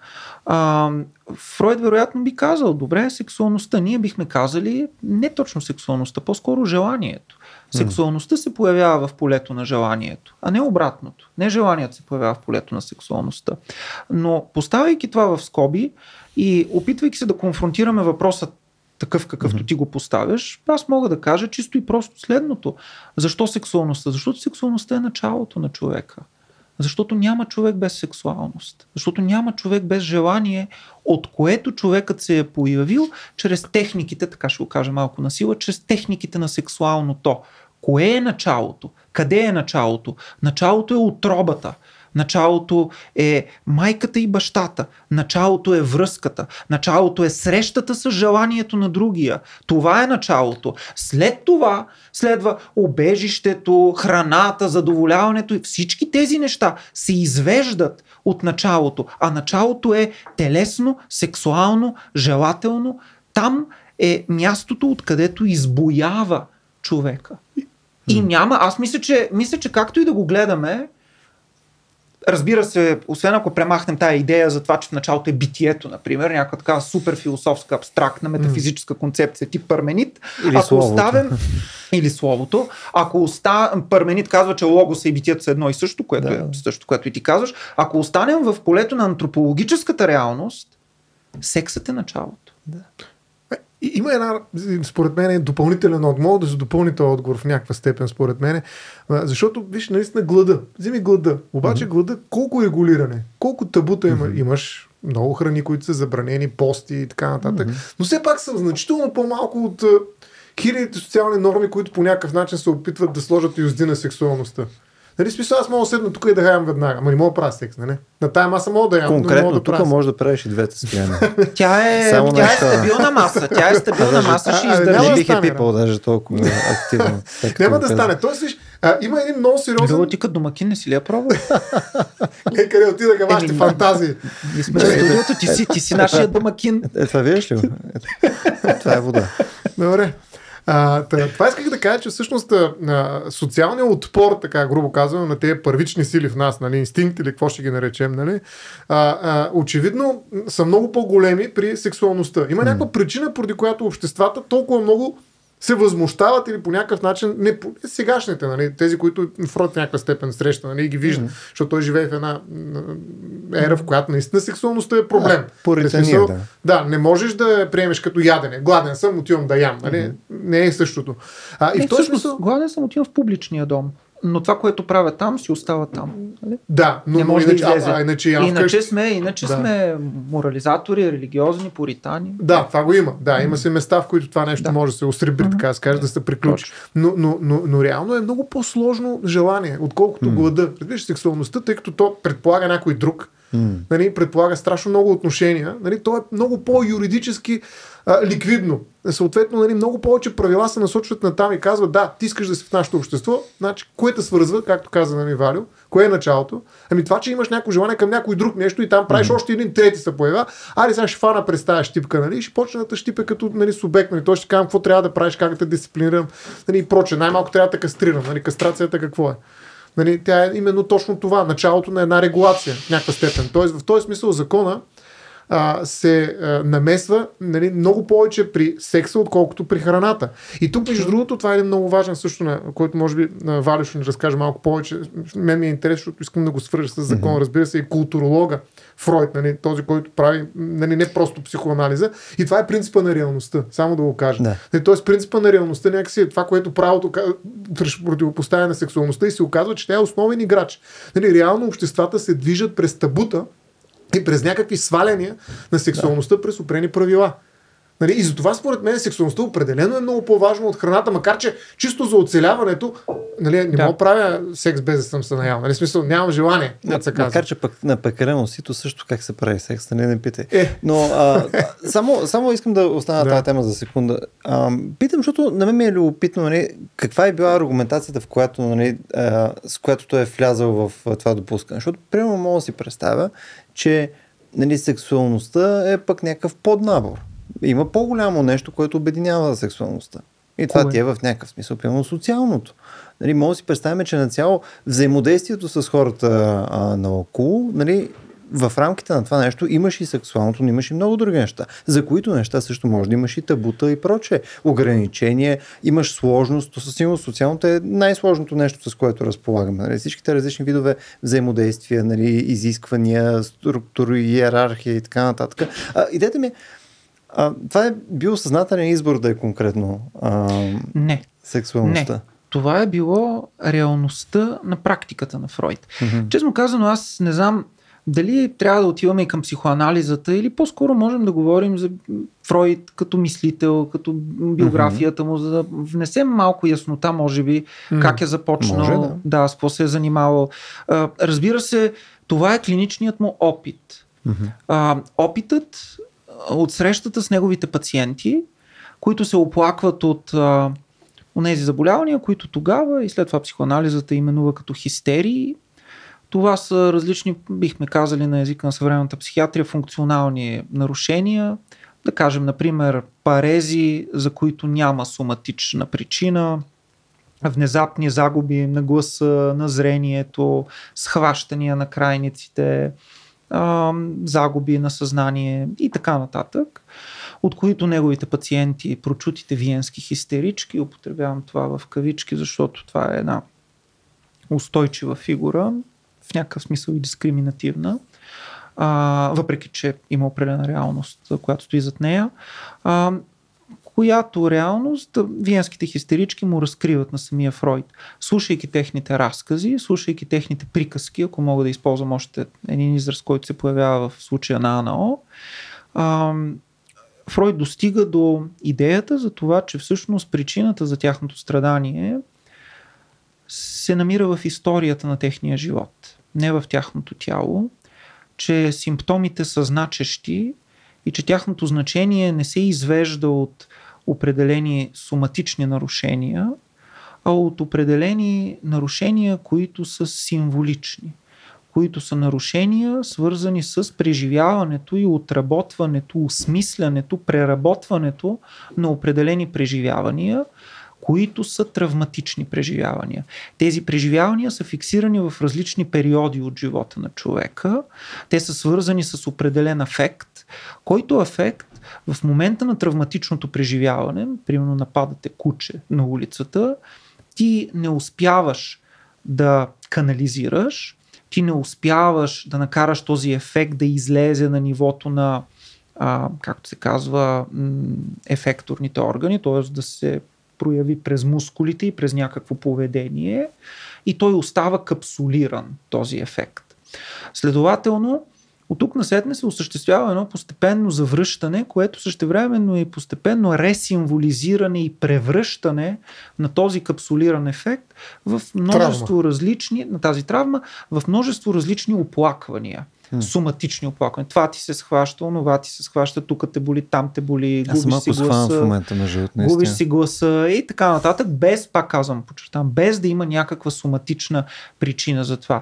Фройд вероятно би казал, добре, сексуалността. Ние бихме казали не точно сексуалността, по-скоро желанието. Сексуалността се появява в полето на желанието, а не обратното. Не желанието се появява в полето на сексуалността. Но поставяйки това в скоби и опитвайки се да конфронтираме въпроса такъв какъвто ти го поставяш, аз мога да кажа чисто и просто следното. Защо сексуалността? Защото сексуалността е началото на човека. Защото няма човек без сексуалност. Защото няма човек без желание, от което човекът се е появил чрез техниките, така ще го кажа малко на сила, чрез техниките на сексуалното. Кое е началото? Къде е началото? Началото е утробата. Началото е майката и бащата. Началото е връзката. Началото е срещата с желанието на другия. Това е началото. След това следва убежището, храната, задоволяването и всички тези неща се извеждат от началото. А началото е телесно, сексуално, желателно. там е мястото, откъдето избоява човека. И няма, аз мисля, че както и да го гледаме, разбира се, освен ако премахнем тая идея за това, че в началото е битието, например, някаква така супер философска, абстрактна, метафизическа концепция тип Парменид. Или ако словото. оставим или словото, ако Парменид казва, че логоса и битието са едно и също, което е също, което и ти казваш, ако останем в полето на антропологическата реалност, сексът е началото. Да. Има една, според мен, допълнителен отговор. Мога да се допълни този отговор в някаква степен, според мен. Защото, виж, наистина глада. Вземи глада. Обаче глада, колко регулиране, колко табута имаш, много храни, които са забранени, пости и така нататък. Но все пак са значително по-малко от хилядите социални норми, които по някакъв начин се опитват да сложат юзди на сексуалността. Нали, смисъл, аз мога да седна тук и да хаям веднага. Ама не мога да правя секс, нали? На тая маса мога да ям. Конкретно тук можеш да правиш и двете стояния. Тя е стабилна маса. Тя е стабилна маса, ще издържи. Не бих е пипал даже толкова активно. Няма да стане. Тоест, виж, има един много сериозен... Било ти като домакин, не си ли я пробвал? Къде отидаха вашите фантазии? Ние сме в студиото, ти си нашия домакин. Това виж ли? Това е вода. Добре. Това исках да кажа, че всъщност социалният отпор, така грубо казвам, на тези първични сили в нас, нали, инстинкт или какво ще ги наречем, нали, очевидно са много по-големи при сексуалността. Има някаква причина, поради която обществата толкова много се възмущават или по някакъв начин, не сегашните, нали, тези, които Фройд в някаква степен среща, нали, и ги вижда, защото той живее в една ера, в която наистина сексуалността е проблем. Порицание, да, не можеш да я приемеш като ядене. Гладен съм, отивам да ям. Нали? Не е същото. И в този смисъл... Гладен съм, отивам в публичния дом. Но това, което правя там, си остава там. Нали? Да, но не може да излезе. Иначе сме морализатори, религиозни, пуритани. Да, това го има. Да, има се места, в които това нещо може да се осребри, така да се каже, да се приключи. Но реално е много по-сложно желание, отколкото глада. Разбираш, сексуалността, тъй като то предполага някой друг, нали, предполага страшно много отношения, нали, то е много по-юридически ликвидно. Съответно, нали, много повече правила се насочват на там и казват, да, ти искаш да си в нашето общество, значи, кое те свързва, както каза, нали, Валю, кое е началото? Ами това, че имаш някакво желание към някой друг нещо и там правиш още един трети се появява, ари сега ще фана през тази щипка, нали, и ще почне да те щипе като, нали, субект, нали, той ще казвам какво трябва да правиш, как да те дисциплинирам, нали, и проче. Най-малко трябва да те кастрирам, нали, кастрацията какво е. Нали, тя е именно точно това, началото на една регулация в някаква степен. Тоест, в този смисъл закона се намесва, нали, много повече при секса, отколкото при храната. И тук, между другото, това е един много важен също, на който може би Валю ще ни разкаже малко повече. Мен ми е интерес, защото искам да го свържа с закон. Разбира се, и културолога Фройд, нали, този, който прави, нали, не просто психоанализа. И това е принципа на реалността, само да го кажа. Да. Тоест принципа на реалността някакси е това, което правото противопоставя на сексуалността и се оказва, че тя е основен играч. Нали, реално обществата се движат през табута и през някакви сваляния на сексуалността през определени правила. Нали? И затова според мен сексуалността определено е много по-важно от храната, макар че чисто за оцеляването, нали, не мога да правя секс без да съм се наял. Нали? В смисъл, нямам желание. Макар че пък на пекарено сито също как се прави секс, нали, не питай. Но само искам да остана тази тема за секунда. Питам, защото на мен ми е любопитно, нали, каква е била аргументацията, в която, нали, с която той е влязъл в това допускане. Защото, примерно, мога да си представя, че, нали, сексуалността е пък някакъв поднабор. Има по-голямо нещо, което обединява сексуалността. И това ти е в някакъв смисъл, примерно социалното. Нали, може да си представим, че на цяло взаимодействието с хората наоколо, нали, в рамките на това нещо имаш и сексуалното, но имаш и много други неща, за които неща също може да имаш и табута и прочее. Ограничение, имаш сложност, то със сигурност социалното е най-сложното нещо, с което разполагаме. Нали, всичките различни видове взаимодействия, нали, изисквания, структури, иерархия и така нататък. Идеята ми е, това е бил съзнателен избор да е конкретно сексуалността. Не. Това е било реалността на практиката на Фройд. Честно казано, аз не знам дали трябва да отиваме и към психоанализата или по-скоро можем да говорим за Фройд като мислител, като биографията му, за да внесем малко яснота, може би, как е започнал, с какво се е занимавал. Разбира се, това е клиничният му опит. Опитът от срещата с неговите пациенти, които се оплакват от онези заболявания, които тогава и след това психоанализата именува като хистерии. Това са различни, бихме казали на езика на съвременната психиатрия, функционални нарушения, Да кажем, например, парези, за които няма соматична причина, внезапни загуби на гласа, на зрението, схващания на крайниците, загуби на съзнание и така нататък, от които неговите пациенти, прочутите виенски хистерички, употребявам това в кавички, защото това е една устойчива фигура, в някакъв смисъл и дискриминативна, въпреки че има определена реалност, която стои зад нея, която реалност виенските хистерички му разкриват на самия Фройд. Слушайки техните разкази, слушайки техните приказки, ако мога да използвам още един израз, който се появява в случая на АНО, Фройд достига до идеята за това, че всъщност причината за тяхното страдание се намира в историята на техния живот, не в тяхното тяло, че симптомите са значещи и че тяхното значение не се извежда от определени соматични нарушения, а от определени нарушения, които са символични, които са нарушения, свързани с преживяването и отработването, осмислянето, преработването на определени преживявания, които са травматични преживявания. Тези преживявания са фиксирани в различни периоди от живота на човека. Те са свързани с определен афект, който афект в момента на травматичното преживяване, примерно нападате куче на улицата, ти не успяваш да канализираш, ти не успяваш да накараш този ефект да излезе на нивото на, както се казва, ефекторните органи, т.е. да се прояви през мускулите и през някакво поведение и той остава капсулиран, този ефект. Следователно, от тук насетне се осъществява едно постепенно завръщане, което същевременно е постепенно ресимволизиране и превръщане на този капсулиран ефект в множество различни, на тази травма, в множество различни оплаквания. Соматични оплаквания. Това ти се схваща, онова ти се схваща, тук те боли, там те боли, губиш си гласа, губиш си гласа и така нататък, без, пак казвам, подчертавам, без да има някаква соматична причина за това.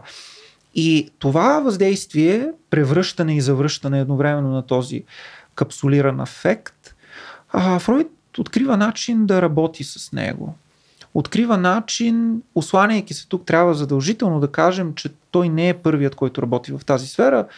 И това въздействие, превръщане и завръщане едновременно на този капсулиран ефект, Фройд открива начин да работи с него. Открива начин, осланяйки се тук, трябва задължително да кажем, че той не е първият, който работи в тази сфера.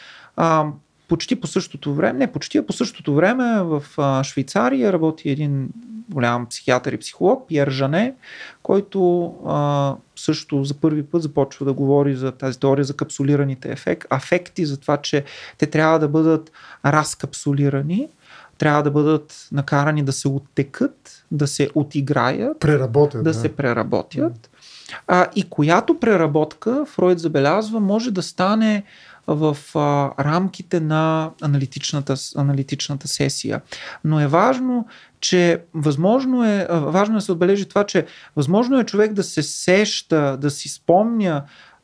Почти по същото време, не почти, а по същото време в Швейцария работи един голям психиатър и психолог, Пиер Жане, който също за първи път започва да говори за тази теория за капсулираните афекти, за това, че те трябва да бъдат разкапсулирани, трябва да бъдат накарани да се оттекат, да се отиграят, се преработят. И която преработка, Фройд забелязва, може да стане в рамките на аналитичната сесия. Но е важно, че важно е да се отбележи това, че възможно е човек да се сеща, да си спомня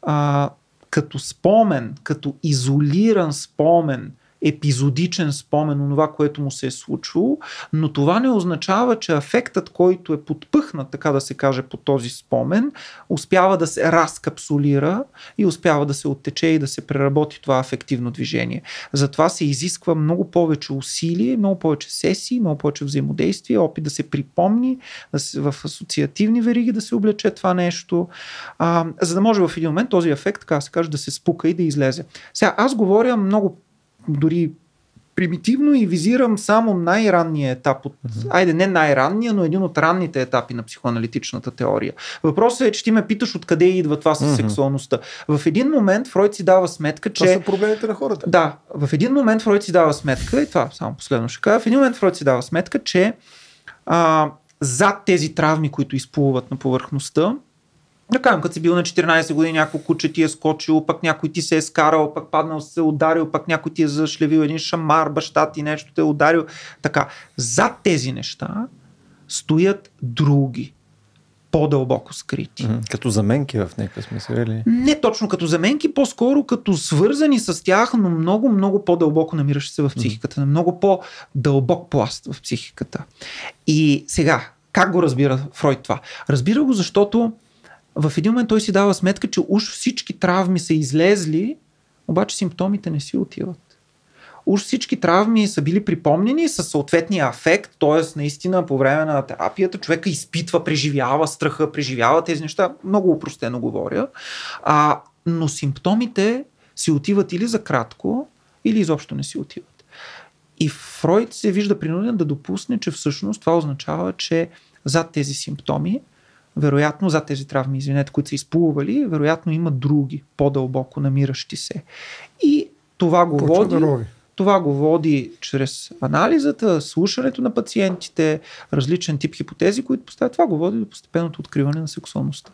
като спомен, като изолиран спомен, епизодичен спомен, онова, което му се е случило, но това не означава, че афектът, който е подпъхнат, така да се каже, по този спомен, успява да се разкапсулира и успява да се оттече и да се преработи това афективно движение. Затова се изисква много повече усилие, много повече сесии, много повече взаимодействие, опит да се припомни, в асоциативни вериги да се облече това нещо, за да може в един момент този ефект, така да се каже, да се спука и да излезе. Сега, аз говоря много дори примитивно и визирам само най-ранния етап айде не най-ранния, но един от ранните етапи на психоаналитичната теория. Въпросът е, че ти ме питаш откъде идва това със сексуалността. В един момент Фройд си дава сметка, че... Това са проблемите на хората. Да, в един момент Фройд си дава сметка, и това само последно ще кажа, в един момент Фройд си дава сметка, че зад тези травми, които изплуват на повърхността, да кажем, като си бил на 14 години, някой куче ти е скочил, пък някой ти се е скарал, пък паднал се ударил, пък някой ти е зашлевил един шамар, баща ти нещо те е ударил. Така, зад тези неща стоят други, по-дълбоко скрити. Като заменки в някакъв смисъл, или? Не точно като заменки, по-скоро като свързани с тях, но много, много по-дълбоко намиращи се в психиката, на много по-дълбок пласт в психиката. И сега, как го разбира Фройд това? Разбира го, защото в един момент той си дава сметка, че уж всички травми са излезли, обаче симптомите не си отиват. уж всички травми са били припомнени със съответния афект, т.е. наистина по време на терапията човека изпитва, преживява страха, преживява тези неща, много упростено говоря, но симптомите си отиват или за кратко, или изобщо не си отиват. И Фройд се вижда принуден да допусне, че всъщност това означава, че зад тези симптоми, вероятно зад тези травми, които са изплували, вероятно има други, по-дълбоко намиращи се. И това го води чрез анализата, слушането на пациентите, различен тип хипотези, които поставят. Това го води до постепенното откриване на сексуалността.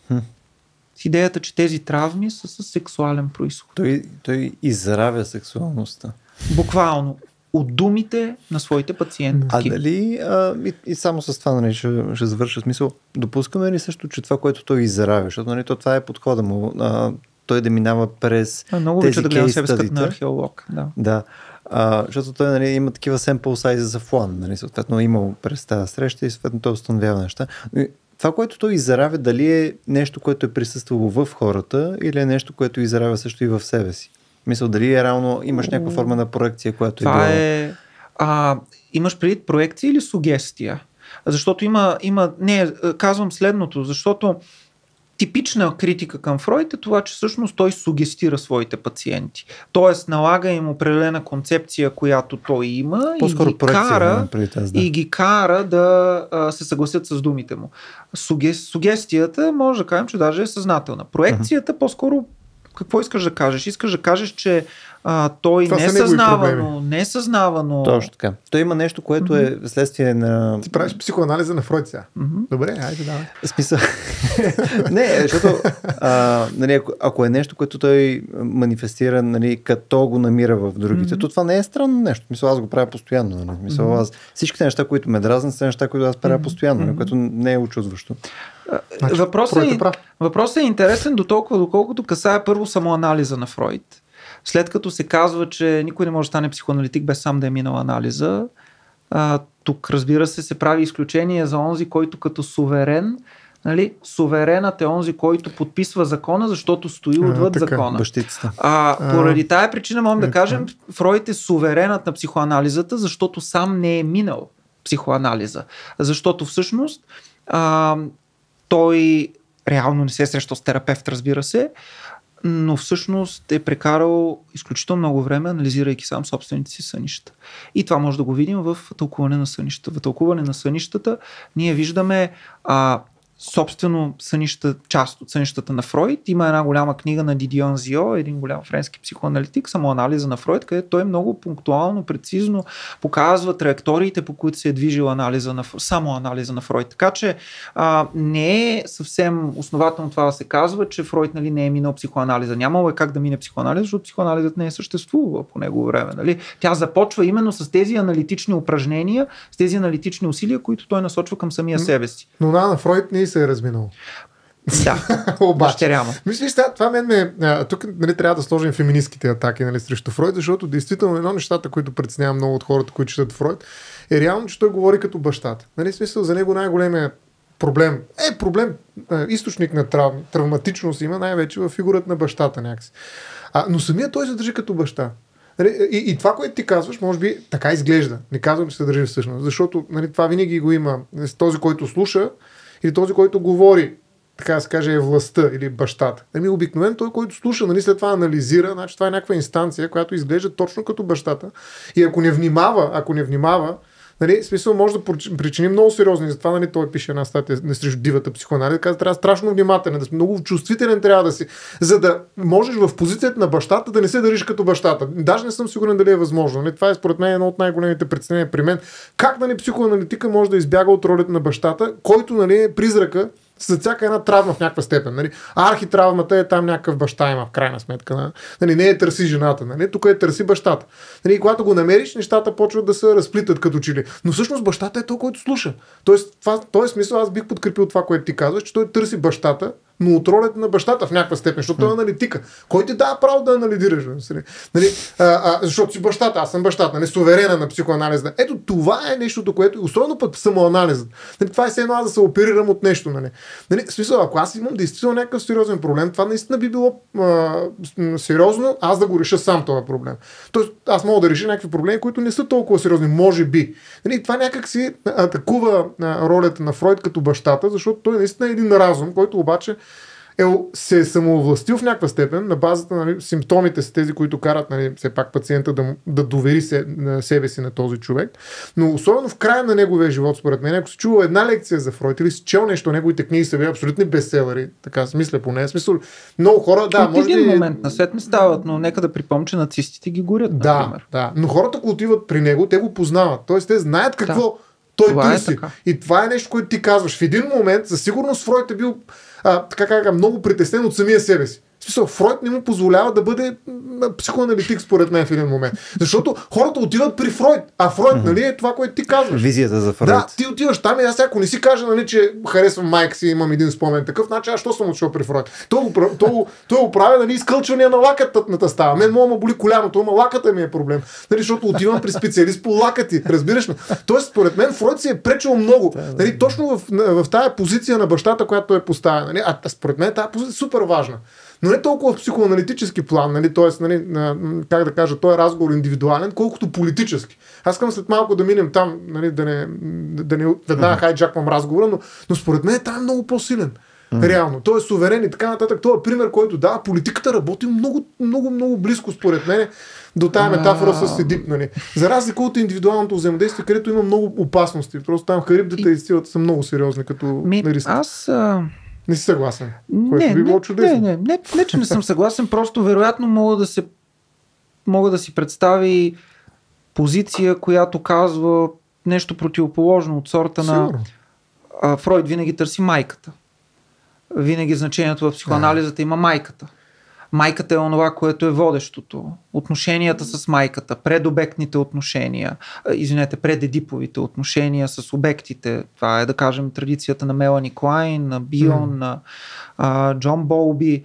С идеята, че тези травми са с сексуален произход. Той изравя сексуалността. Буквално. От думите на своите пациентки. А дали и само с това, нали, ще завърша смисъл, допускаме ли също, че това, което той изравя, защото, нали, това е подхода му, той да минава през много тези да гледам себе си като на археолог. Да. Защото той, нали, има такива sample size за флан, нали, съответно имал през тази среща и съответно той установява неща. Това, което той изравя, дали е нещо, което е присъствало в хората или е нещо, което изравя също и в себе си? Мисля, дали е реално имаш някаква форма на проекция, която това е имаш предвид проекция или сугестия? Защото казвам следното, защото типична критика към Фройд е това, че всъщност той сугестира своите пациенти. Тоест налага им определена концепция, която той има и ги кара да се съгласят с думите му. Сугестията може да кажем, че даже е съзнателна. Проекцията по-скоро какво искаш да кажеш? Искаш да кажеш, че той несъзнавано... Точно така. Той има нещо, което е следствие на... Ти правиш психоанализа на Фройд сега. Добре, хайде, давай. Смисъл... Не, защото нали, ако е нещо, което той манифестира, нали, като го намира в другите, то това не е странно нещо. Мисля, аз го правя постоянно. Нали? Мисля, всичките неща, които ме дразнат, са неща, които аз правя постоянно, което не е очудващо. Въпросът е интересен доколкото касае първо самоанализа на Фройд. След като се казва, че никой не може да стане психоаналитик без сам да е минал анализа, тук разбира се прави изключение за онзи, който като суверен, нали, суверенът е онзи, който подписва закона, защото стои отвъд закона. Поради тая причина можем да кажем, Фройд е суверенът на психоанализата, защото сам не е минал психоанализа. Защото всъщност той реално не се е срещал с терапевт, разбира се, но всъщност е прекарал изключително много време, анализирайки сам собствените си сънища. И това може да го видим в тълкуване на сънищата. В тълкуване на сънищата ние виждаме собствено част от сънищата на Фройд. Има една голяма книга на Дидион Зио, един голям френски психоаналитик, самоанализа на Фройд, където той много пунктуално, прецизно показва траекториите, по които се е движил самоанализа на Фройд. Така че не е съвсем основателно това да се казва, че Фройд, нали, не е минал психоанализа. Нямало е как да мине психоанализа, защото психоанализът не е съществувал по негово време. Нали? Тя започва именно с тези аналитични упражнения, с тези аналитични усилия, които той насочва към самия себе си. Но на Фройд не се е разминал. Да, обаче. Мислиш, това тук, нали, трябва да сложим феминистките атаки, нали, срещу Фройд, защото действително едно нещата, които преценявам много от хората, които четат Фройд, е реално, че той говори като бащата. Нали, смисъл, за него най-големият проблем, източник на травматичност има най-вече в фигурата на бащата някакси. Но самия той се държи като баща. И това, което ти казваш, може би така изглежда. Не казвам, че се държи всъщност, защото, нали, това винаги го има. Този, който слуша, или този, който говори, така да се каже, е властта или бащата. Обикновено той, който слуша, нали, след това анализира, значи това е някаква инстанция, която изглежда точно като бащата. И ако не внимава, нали, смисъл може да причини много сериозни. Затова, нали, той пише една статия срещу дивата психоанализа, каза, трябва страшно внимателен, да си много чувствителен трябва да си, за да можеш в позицията на бащата да не се държиш като бащата. Даже не съм сигурен дали е възможно. Нали? Това е според мен едно от най-големите притеснения при мен. Как, нали, психоаналитика може да избяга от ролята на бащата, който, нали, е призрака за всяка една травма в някаква степен. Нали? Архитравмата е там някакъв баща има в крайна сметка. Нали? Не е търси жената, нали? Тук е търси бащата. Нали? И когато го намериш, нещата почват да се разплитат като чили. Но всъщност бащата е той, който слуша. Тоест, това е смисъл, аз бих подкрепил това, което ти казваш, че той търси бащата, но от ролята на бащата в някаква степен, защото той е аналитика. Кой ти дава право да анализираш? Нали? Защото си бащата, аз съм бащата, нали? Суверена на психоанализа. Ето това е нещото, което, особено пък самоанализът. Нали? Това е все едно аз да се оперирам от нещо. Нали? В смисъл, ако аз имам действително някакъв сериозен проблем, това наистина би било сериозно аз да го реша сам този проблем. Тоест, аз мога да реша някакви проблеми, които не са толкова сериозни, може би. Нали? Това някак си атакува ролята на Фройд като бащата, защото той наистина е един разум, който обаче се е самовластил в някаква степен на базата на симптомите с тези, които карат, нали, все пак пациента да довери себе си на този човек. Но особено в края на неговия живот, според мен, ако си чувал една лекция за Фройд или си чел нещо, неговите книги са били абсолютни бестселери, така си мисля поне. Смисъл, много хора, да, може един момент на след не стават, но нека да припомня, че нацистите ги горят, например. Да, но хората, които отиват при него, те го познават. Тоест, те знаят какво той търси. И това е нещо, което ти казваш. В един момент, със сигурност Фройд е бил много притеснен от самия себе си. В смисъл, Фройд не му позволява да бъде психоаналитик, според мен, в един момент. Защото хората отиват при Фройд, а Фройд, нали, е това, което ти казваш. Визията за Фройд. Да, ти отиваш там и аз ако не си кажа, нали, че харесвам майка си, имам един спомен такъв, значи аз що съм отшъл при Фройд? Той го прави, нали, изкълчвания на лакътната става. Мен мога боли коляното, ама лаката ми е проблем. Нали, защото отивам при специалист по лакъти. Разбираш ли? Тоест, според мен, Фройд си е пречил много. Нали, точно в тая позиция на бащата, която той е поставен. Нали, според мен тази позиция е супер важна. Но не толкова в психоаналитически план, нали, т.е. Нали, как да кажа, той е разговор индивидуален, колкото политически. Аз искам след малко да минем там, нали, да не веднага хайджаквам разговора, но според мен там е много по-силен. Реално. Той е суверен и така нататък. Това е пример, който дава. Политиката работи много, много, много близко, според мен, до тая метафора с Едип. Нали. За разлика от индивидуалното взаимодействие, където има много опасности. Просто там Харибдата и силата са много сериозни като риск. Не си съгласен. Което би било чудесно. Не, че не съм съгласен, просто вероятно мога да си представи позиция, която казва нещо противоположно от сорта на Фройд винаги търси майката. Винаги значението в психоанализата има майката. Майката е онова, което е водещото. Отношенията с майката, предобектните отношения, предедиповите отношения с обектите. Това е, да кажем, традицията на Мелани Клайн, на Бион, на Джон Болби.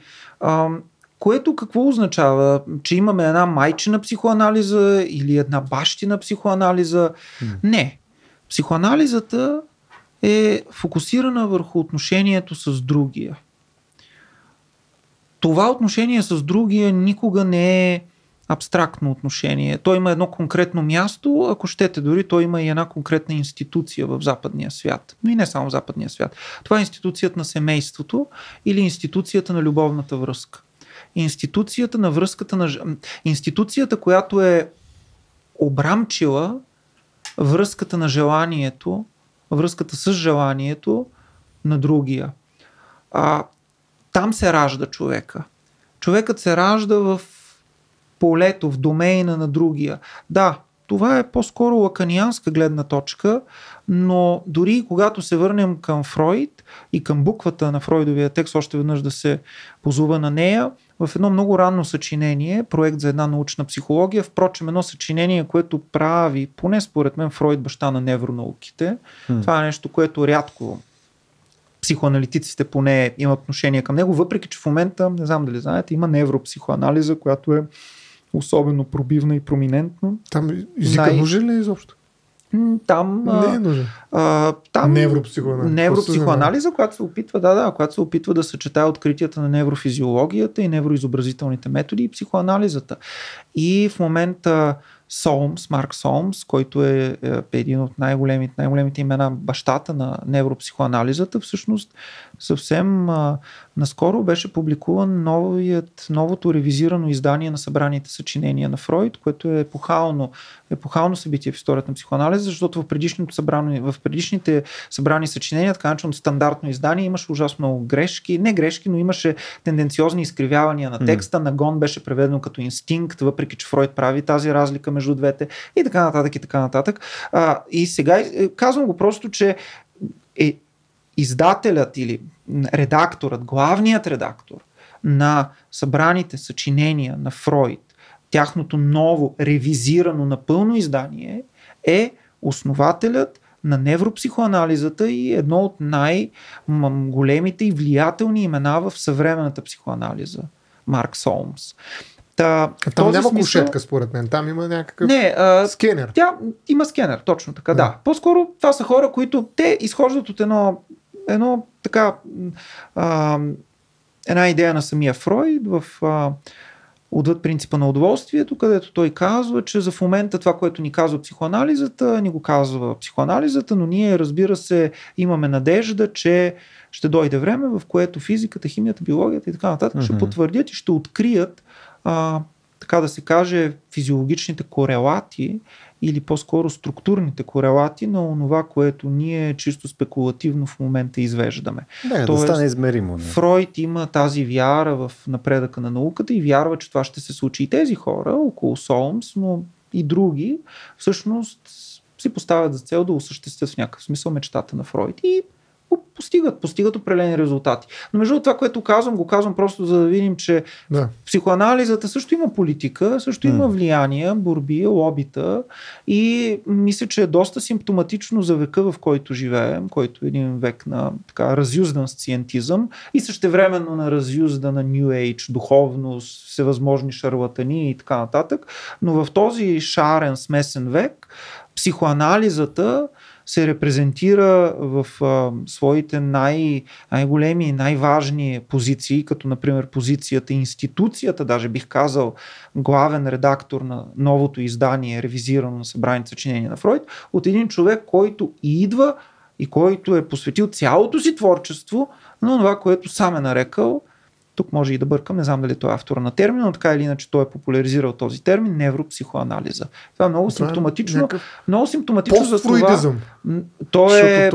Което какво означава? Че имаме една майчина психоанализа или една бащина психоанализа? Не. Психоанализата е фокусирана върху отношението с другия. Това отношение с другия никога не е абстрактно отношение. Той има едно конкретно място, ако щете дори, той има и една конкретна институция в западния свят. Но и не само в западния свят. Това е институцията на семейството или институцията на любовната връзка. Институцията на връзката институцията, която е обрамчила връзката на желанието, връзката с желанието на другия. Там се ражда човека. Човекът се ражда в полето, в домейна на другия. Да, това е по-скоро лаканианска гледна точка, но дори когато се върнем към Фройд и към буквата на Фройдовия текст, още веднъж да се позова на нея, в едно много ранно съчинение, проект за една научна психология, впрочем едно съчинение, което прави, поне според мен, Фройд баща на невронауките. Това е нещо, което рядко психоаналитиците поне имат отношение към него, въпреки че в момента, не знам дали знаете, има невропсихоанализа, която е особено пробивна и проминентна. Там езика нужен ли е изобщо? Там не е нужен. Невропсихоанализа, която се опитва да съчетае откритията на неврофизиологията и невроизобразителните методи и психоанализата. И в момента Марк Солмс, който е един от най-големите имена, бащата на невропсихоанализата, всъщност съвсем наскоро беше публикуван новото ревизирано издание на събраните съчинения на Фройд, което е епохално събитие в историята на психоанализа, защото в предишните събрани съчинения, така начинаното стандартно издание, имаше ужасно много грешки, но имаше тенденциозни изкривявания на текста. Нагон беше преведено като инстинкт, въпреки че Фройд прави тази разлика между двете и така нататък. И сега казвам го просто, че издателят или редакторът, главният редактор на събраните съчинения на Фройд, тяхното ново ревизирано напълно издание е основателят на невропсихоанализата и едно от най-големите и влиятелни имена в съвременната психоанализа. Марк Солмс. Там няма кушетка, според мен. Там има някакъв скенер. Тя има скенер, точно така, да. По-скоро това са хора, които те изхождат от едно така една идея на самия Фройд отвъд принципа на удоволствието, където той казва, че за в момента това, което ни казва психоанализата, ни го казва психоанализата, но ние, разбира се, имаме надежда, че ще дойде време, в което физиката, химията, биологията и така нататък ще потвърдят и ще открият, така да се каже, физиологичните корелати или по-скоро структурните корелати на онова, което ние чисто спекулативно в момента извеждаме. Да стане измеримо. Фройд има тази вяра в напредъка на науката и вярва, че това ще се случи. И тези хора, около Солмс, но и други, всъщност си поставят за цел да осъществят в някакъв смисъл мечтата на Фройд и постигат определени резултати. Но между това, което го казвам просто за да видим, че психоанализата също има политика, също има влияние, борби, лобита и мисля, че е доста симптоматично за века, в който живеем, който е един век на така разюздан сциентизъм и същевременно на разюздана New Age, духовност, всевъзможни шарлатани и така нататък. Но в този шарен, смесен век психоанализата се репрезентира в своите най-големи и най-важни позиции, като например позицията, институцията, даже бих казал главен редактор на новото издание, ревизирано на събраните съчинения на Фройд, от един човек, който идва и който е посветил цялото си творчество на това, което сам е нарекал, тук може и да бъркам, не знам дали той е автора на термина, но така или иначе той е популяризирал този термин, невропсихоанализа. Това е много симптоматично. Много симптоматично за това. Той е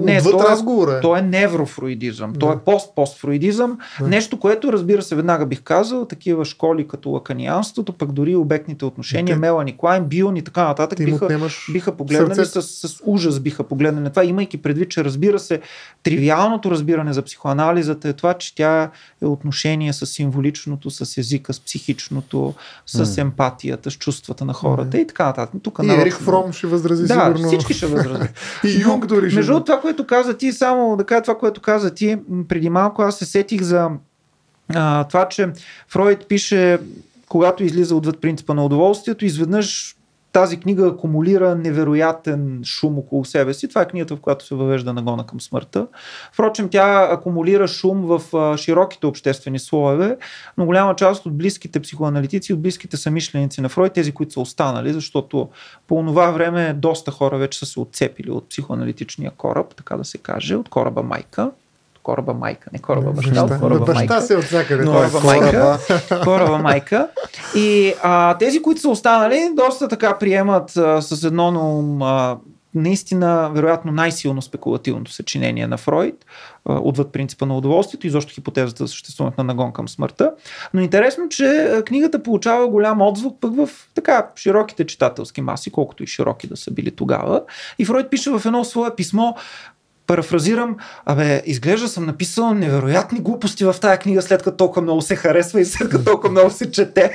неврофруидизъм. Той е постфруидизъм. Нещо, което, разбира се, веднага бих казал, такива школи като лаканианството, пък дори обектните отношения, Мелани Клайн, Бион и така нататък биха погледнали с ужас, биха погледнали това, имайки предвид, че разбира се, тривиалното разбиране за психоанализата е това, че тя е отношение с символичното, с езика, с психичното, с емпатията, с чувствата на хората и така нататък. И Ерих Фром ще възрази сигурно. Да, всички ще възрази. И Юнг дори ще. Между това, което каза ти, само да кажа това, което каза ти, преди малко аз се сетих за това, че Фройд пише, когато излиза отвъд принципа на удоволствието, изведнъж тази книга акумулира невероятен шум около себе си. Това е книгата, в която се въвежда нагона към смъртта. Впрочем, тя акумулира шум в широките обществени слоеве, но голяма част от близките психоаналитици, от близките самишленици на Фройд, тези, които са останали, защото по това време доста хора вече са се отцепили от психоаналитичния кораб, така да се каже, от кораба майка. Кораба майка, не кораба баща, от кораба майка. Баща се от всякъде. Кораба майка. И тези, които са останали, доста така приемат с едно наистина, вероятно най-силно спекулативното съчинение на Фройд, отвъд принципа на удоволствието и защо хипотезата за съществуването на нагон към смъртта. Но интересно, че книгата получава голям отзвук пък в така широките читателски маси, колкото и широки да са били тогава. И Фройд пише в едно свое писмо, парафразирам, изглежда съм написал невероятни глупости в тая книга, след като толкова много се харесва и след като толкова много се чете.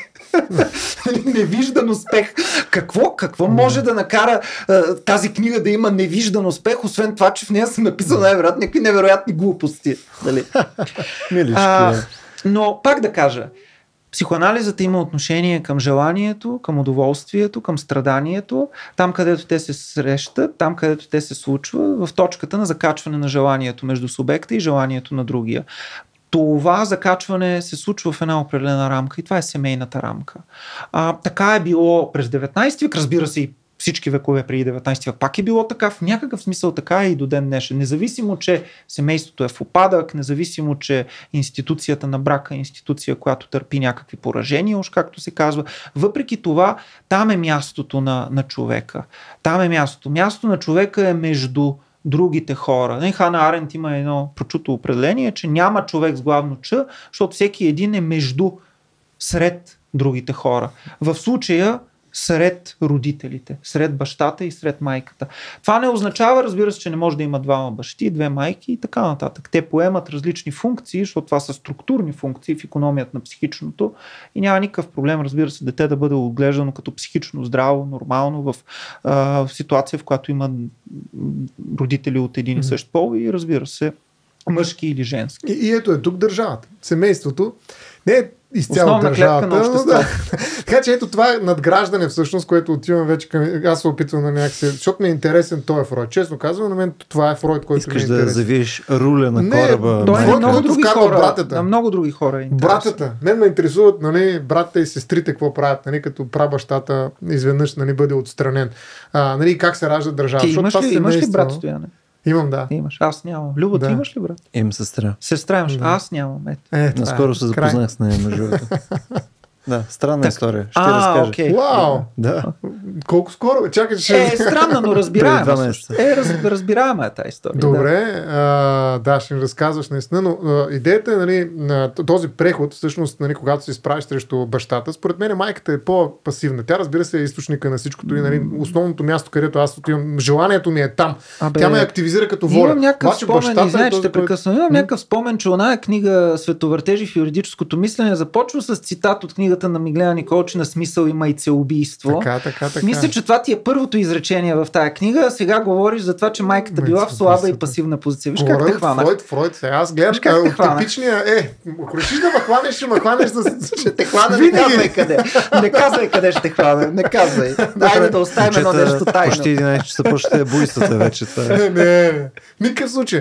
Невиждан успех. Какво може да накара тази книга да има невиждан успех, освен това, че в нея съм написал най-вероятно някакви невероятни глупости. Дали? Но пак да кажа, психоанализата има отношение към желанието, към удоволствието, към страданието, там където те се срещат, там където те се случва, в точката на закачване на желанието между субекта и желанието на другия. Това закачване се случва в една определена рамка и това е семейната рамка. Така е било през 19 век, разбира се и всички векове преди 19 век пак е било така, в някакъв смисъл така и до ден днешен. Независимо, че семейството е в упадък, независимо, че институцията на брака е институция, която търпи някакви поражения, уж както се казва, въпреки това, там е мястото на човека. Там е мястото. Мястото на човека е между другите хора. Хана Арендт има едно прочуто определение, че няма човек с главно Ч, защото всеки един е сред другите хора. В случая сред родителите, сред бащата и сред майката. Това не означава, разбира се, че не може да има двама бащи, две майки и така нататък. Те поемат различни функции, защото това са структурни функции в икономията на психичното и няма никакъв проблем, разбира се, дете да бъде отглеждано като психично здраво, нормално в ситуация, в която има родители от един и същ пол и, разбира се, мъжки или женски. И ето е тук държавата. Семейството не е изцяло основна държавата. клетка на обществото. Така че ето това е надграждане всъщност, което отивам вече към... Аз се опитвам на някакси... Защото ми е интересен той Фройд. Честно казвам, на мен това е Фройд, който Искаш ми е да интересен. завиеш руля на кораба. Той е Фройд, на много който други вкарва хора. братята. На много други хора е интересен. Братята. Мен ме интересуват, нали, братята и сестрите какво правят, нали, като прабащата изведнъж, нали, бъде отстранен. Нали, как се ражда държава. Ти имаш ли брат, Стояне? Имам, да. Имаш. Аз нямам. Люба, ти имаш ли брат? Имам сестра. Сестра имаш. Да. Аз нямам. Наскоро се запознах с нея, между другото. Да, странна история. Ще разкажа. Окей. Вау! Да. Колко скоро? Чакай, че... Странна, но разбираема. Преди 2 месеца. Разбираема е тази история. Добре, да, ще ми разказваш наистина, но идеята е, нали, на този преход, всъщност, нали, когато се изправиш срещу бащата, според мен майката е по-пасивна. Тя, разбира се, е източника на всичкото и, нали, основното място, където аз отивам, желанието ми е там. Тя ме активизира като воля. Имам някакъв спомен, е ще прекъсвам. Имам някакъв спомен, че оная книга Световъртежи в юридическото мислене започва с цитат от книгата на Миглена Николчина "Смисъл и майцеубийство". Така. Мисля, че това ти е първото изречение в тая книга, а сега говориш за това, че майката била в слаба и пасивна позиция. Виж как те хванах. Фройд, сега аз гледам от типичния, ако решиш да ме хванеш, ще ме хванеш ще те хвана, не казвай къде. Не казвай къде ще те хвана, не казвай. Айде да оставим едно нещо тайно. Почти 11 часа почти буйствата вече. Не. Никакъв случай.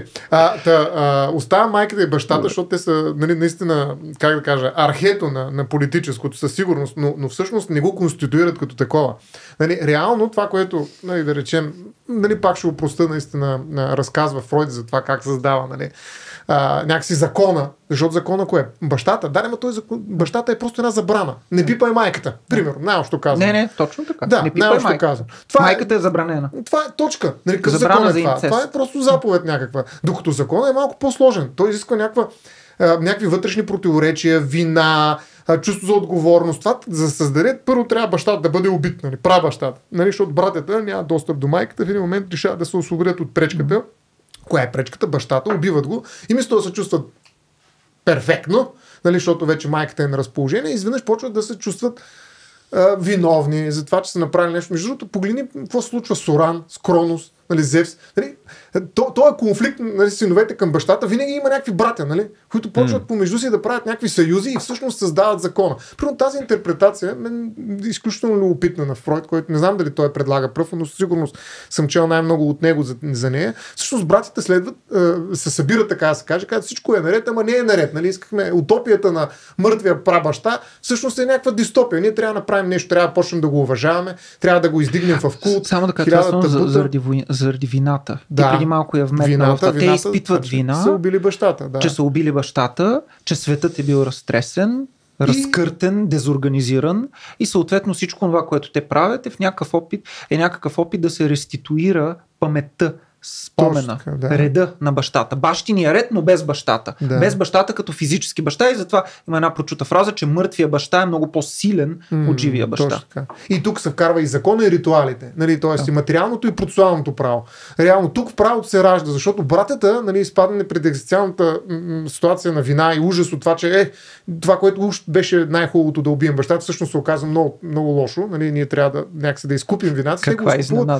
Оставя майката и бащата, защото те са, нали, наистина, как да кажа, архето на политическото със сигурност, но всъщност не го конституират като такова. Нали, реално това, което, нали, да речем, нали, пак ще опроста, наистина разказва Фройд за това как създава, нали, някакси закона, защото закона кое е? Бащата. Да, но той закон, бащата е просто една забрана. Не пипай майката. Примерно, най-общо казвам. Не, точно така. Да, не пипай майката. Майката е забранена. Това е точка. Нали, като забрана закон е това е просто заповед някаква. Докато законът е малко по-сложен. Той изисква някакви вътрешни противоречия, вина, чувство за отговорност. Това за да създаде, първо трябва бащата да бъде убит, нали, прабащата. Нали, защото братята няма достъп до майката, в един момент решават да се освободят от пречката. Коя е пречката? Бащата, убиват го и вместо да се чувстват перфектно, нали, защото вече майката е на разположение, изведнъж почват да се чувстват виновни за това, че са направили нещо. Между другото, погледни какво се случва с Оран, с Кронос, нали, Зевс. Нали, този конфликт, нали, синовете към бащата, винаги има някакви братя, нали, които почват помежду си да правят някакви съюзи и всъщност създават закона. Примерно тази интерпретация е изключително любопитна на Фройд, който не знам дали той предлага пръв, но със сигурност съм чел най-много от него за нея. Всъщност братите следват, се събират, така да се каже, казват всичко е наред, ама не е наред. Нали, искахме утопията на мъртвия прабаща, всъщност е някаква дистопия. Ние трябва да направим нещо, трябва да почнем да го уважаваме, трябва да го издигнем в култ. Само да кажа, заради вината. Да. Ти преди малко я вметна. Те изпитват вина, са убили бащата, да. Че са убили бащата, че светът е бил разтресен, разкъртен, дезорганизиран и съответно всичко това, което те правят е в някакъв опит да се реституира паметта, спомена, реда на бащата. Бащиния ред, но без бащата. Да. Без бащата като физически баща и затова има една прочута фраза, че мъртвия баща е много по-силен от живия баща. И тук се вкарва и закона и ритуалите. Нали, т.е. и материалното и процесуалното право. Реално тук в правото се ражда, защото братята, нали, изпадане пред екзистенциалната ситуация на вина и ужас от това, че това, което уж беше най-хубавото да убием бащата, всъщност се оказа много, много лошо. Нали, ние трябва някакси да изкупим вината. Каква е изненада?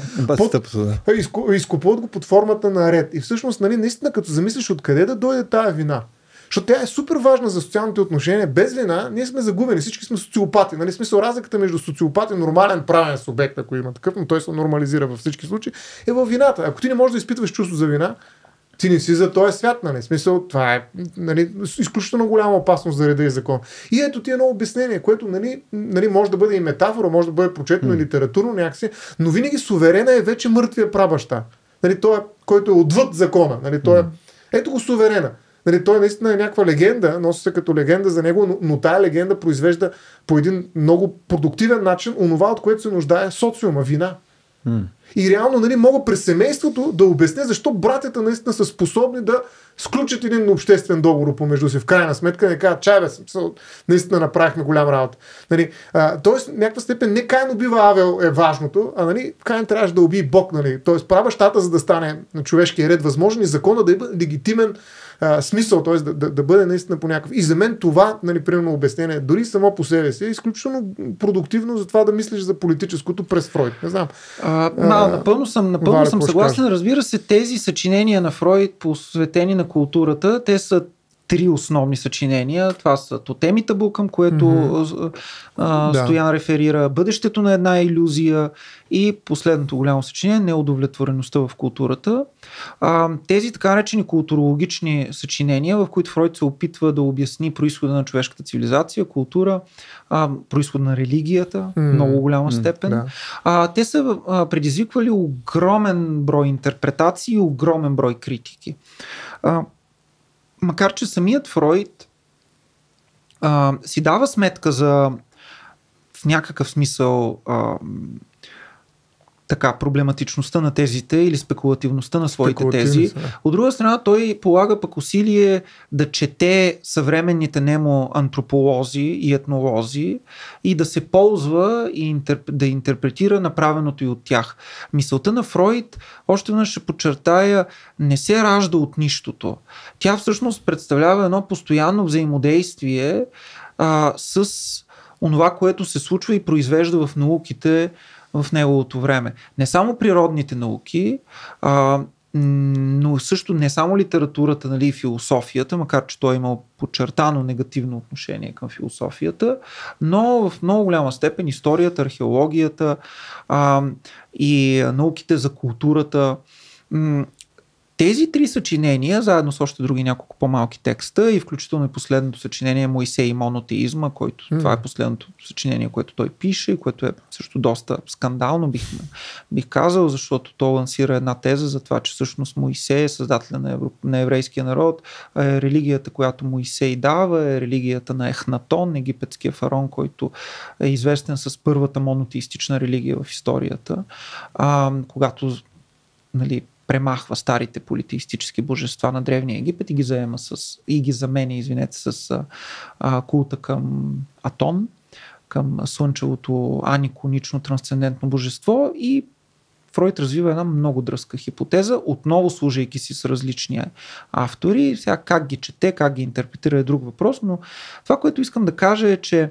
Изкупуват го под формата на ред. И всъщност, нали, наистина, като замислиш откъде да дойде тая вина. Защото тя е супер важна за социалните отношения. Без вина ние сме загубени. Всички сме социопати. Нали, смисъл, разликата между социопат и нормален правен субект, ако има такъв, но той се нормализира във всички случаи, е във вината. Ако ти не можеш да изпитваш чувство за вина, ти не си за този свят, нали? Смисъл, това е, нали, изключително голяма опасност за реда и закон. И ето ти едно обяснение, което, нали, може да бъде и метафора, може да бъде прочетено и литературно някакси, но винаги суверена е вече мъртвия прабаща. Нали, той, който е отвъд закона. Нали, той ето го суверена. Нали, той наистина е някаква легенда, носи се като легенда за него, но тая легенда произвежда по един много продуктивен начин онова, от което се нуждае социума, вина. И реално, нали, мога през семейството да обясня защо братята наистина са способни да сключат един обществен договор помежду си. В крайна сметка не кажат, чай бе, наистина направихме голям работа. Нали, тоест, в някаква степен не Каин убива Авел е важното, а нали, Каин трябваше да убие Бог. Нали. Тоест, права щата, за да стане на човешкия ред възможен и закона да е легитимен смисъл, т.е. да бъде наистина по някакъв. И за мен това, нали, примерно обяснение, дори само по себе си, е изключително продуктивно за това да мислиш за политическото през Фройд. Не знам. Напълно съм съгласен. Разбира се, тези съчинения на Фройд, посветени на културата, те са три основни съчинения. Това са Тотем и табу, към което Стоян реферира, Бъдещето на една илюзия и последното голямо съчинение, Неудовлетвореността в културата. Тези така наречени културологични съчинения, в които Фройд се опитва да обясни произхода на човешката цивилизация, култура, произход на религията, много голяма степен. Те са предизвиквали огромен брой интерпретации и огромен брой критики. Макар че самият Фройд си дава сметка за в някакъв смисъл проблематичността на тезите или спекулативността на своите тези. От друга страна, той полага пък усилие да чете съвременните немо антрополози и етнолози и да се ползва и да интерпретира направеното и от тях. Мисълта на Фройд, още веднъж ще подчертая, не се ражда от нищото. Тя всъщност представлява едно постоянно взаимодействие с онова, което се случва и произвежда в науките в неговото време. Не само природните науки, но също не само литературата, нали, и философията, макар че той имал подчертано негативно отношение към философията, но в много голяма степен историята, археологията и науките за културата. Тези три съчинения, заедно с още други няколко по-малки текста и включително и последното съчинение Моисей и монотеизма, който това е последното съчинение, което той пише, което е също доста скандално, бих казал, защото то лансира една теза за това, че всъщност Моисей е създателя на еврейския народ, религията, която Моисей дава, е религията на Ехнатон, египетския фараон, който е известен с първата монотеистична религия в историята, когато, нали, премахва старите политеистически божества на Древния Египет и ги заменя с култа към Атон, към слънчевото аниконично трансцендентно божество, и Фройд развива една много дръзка хипотеза, отново служайки си с различни автори. Сега как ги чете, как ги интерпретира е друг въпрос, но това, което искам да кажа е, че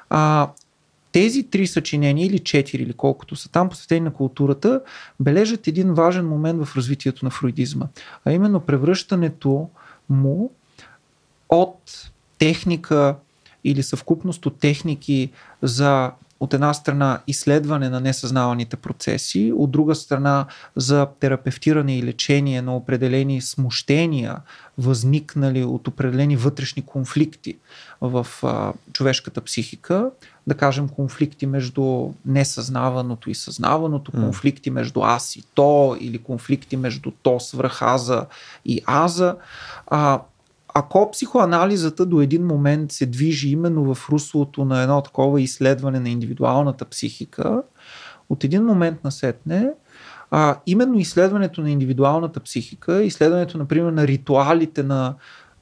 тези три съчинения или четири, или колкото са там, посветени на културата, бележат един важен момент в развитието на фройдизма, а именно превръщането му от техника или съвкупност от техники за, от една страна, изследване на несъзнаваните процеси, от друга страна за терапевтиране и лечение на определени смущения, възникнали от определени вътрешни конфликти в човешката психика, да кажем конфликти между несъзнаваното и съзнаваното, конфликти между аз и то, или конфликти между то свръх аза и аза. Ако психоанализата до един момент се движи именно в руслото на едно такова изследване на индивидуалната психика, от един момент насетне, именно изследването на индивидуалната психика, изследването, например, на ритуалите на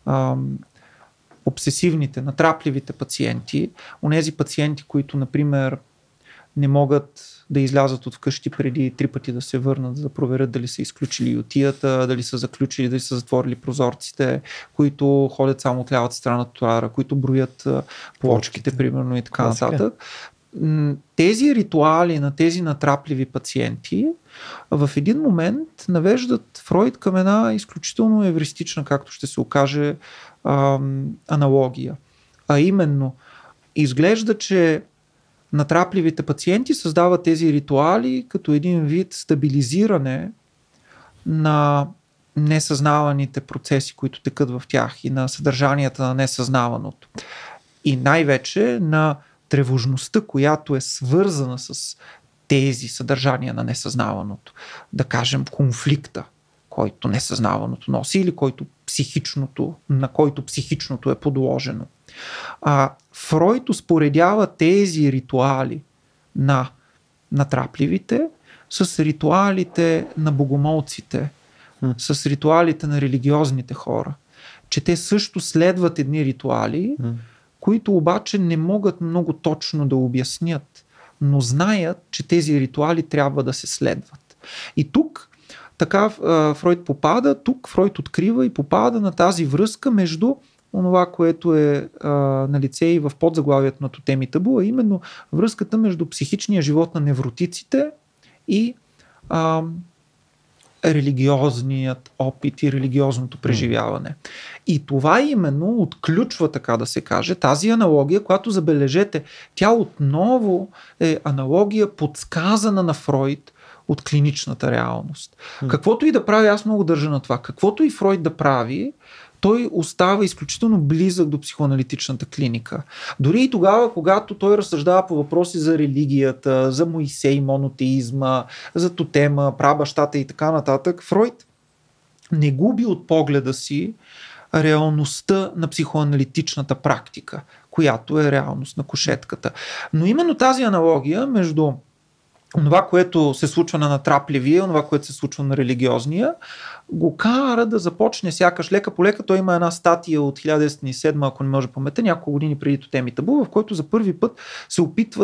обсесивните, натрапливите пациенти, онези пациенти, които, например, не могат да излязат от вкъщи преди 3 пъти да се върнат, да проверят дали са изключили ютията, дали са заключили, дали са затворили прозорците, които ходят само от лявата страна на тротуара, които броят плочките, примерно, и така нататък. Тези ритуали на тези натрапливи пациенти в един момент навеждат Фройд към една изключително евристична, както ще се окаже, аналогия. А именно, изглежда, че натрапливите пациенти създават тези ритуали като един вид стабилизиране на несъзнаваните процеси, които текат в тях, и на съдържанията на несъзнаваното. И най-вече на тревожността, която е свързана с тези съдържания на несъзнаваното. Да кажем, конфликта, който несъзнаваното носи, или на който психичното е подложено. Фройд успоредява тези ритуали на натрапливите с ритуалите на богомолците, с ритуалите на религиозните хора. Че те също следват едни ритуали, които обаче не могат много точно да обяснят, но знаят, че тези ритуали трябва да се следват. И тук така Фройд попада, тук Фройд открива и попада на тази връзка между онова, което е на лице и в подзаглавието на Тотем и табу, а именно връзката между психичния живот на невротиците и религиозният опит и религиозното преживяване. И това именно отключва, така да се каже, тази аналогия, която, забележете, тя отново е аналогия подсказана на Фройд от клиничната реалност. Каквото и да прави, аз много държа на това, каквото и Фройд да прави, той остава изключително близък до психоаналитичната клиника. Дори и тогава, когато той разсъждава по въпроси за религията, за Моисей, монотеизма, за тотема, прабащата и така нататък, Фройд не губи от погледа си реалността на психоаналитичната практика, която е реалност на кушетката. Но именно тази аналогия между това, което се случва на натрапливия и това, което се случва на религиозния, го кара да започне сякаш лека по лека. Той има една статия от 1907, ако не може да паметя, няколко години преди Тотем и табу, в който за първи път се опитва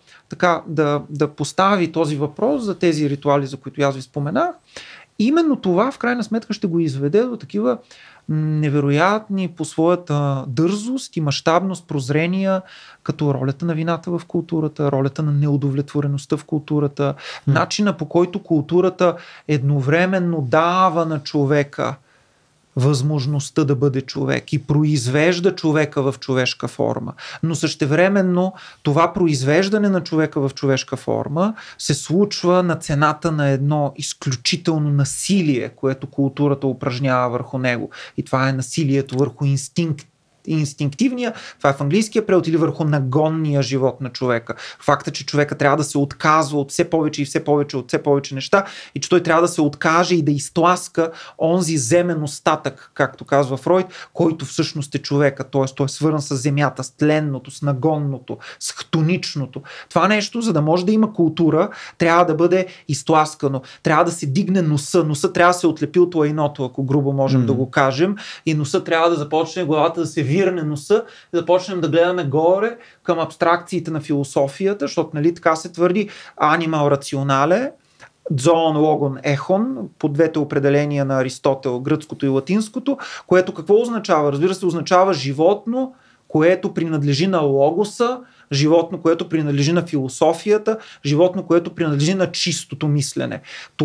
да постави този въпрос за тези ритуали, за които аз ви споменах. И именно това в крайна сметка ще го изведе до такива невероятни по своята дързост и мащабност прозрения, като ролята на вината в културата, ролята на неудовлетвореността в културата, начина по който културата едновременно дава на човека възможността да бъде човек и произвежда човека в човешка форма. Но същевременно това произвеждане на човека в човешка форма се случва на цената на едно изключително насилие, което културата упражнява върху него. И това е насилието върху инстинктивния, това е в английския превод, или върху нагонния живот на човека. Факта, че човека трябва да се отказва от все повече и все повече, от все повече неща и че той трябва да се откаже и да изтласка онзи земен остатък, както казва Фройд, който всъщност е човека, т.е. той е свързан с земята, с тленното, с нагонното, с хтоничното. Това нещо, за да може да има култура, трябва да бъде изтласкано. Трябва да се дигне носа. Носа трябва да се отлепи от лайното, ако грубо можем да го кажем, и носа трябва да започне, главата да се вирне носа и да почнем да гледаме горе към абстракциите на философията, защото нали така се твърди анимал рационале, зоон, логон, ехон, по двете определения на Аристотел, гръцкото и латинското, което какво означава? Разбира се, означава животно, което принадлежи на логоса, животно, което принадлежи на философията, животно, което принадлежи на чистото мислене.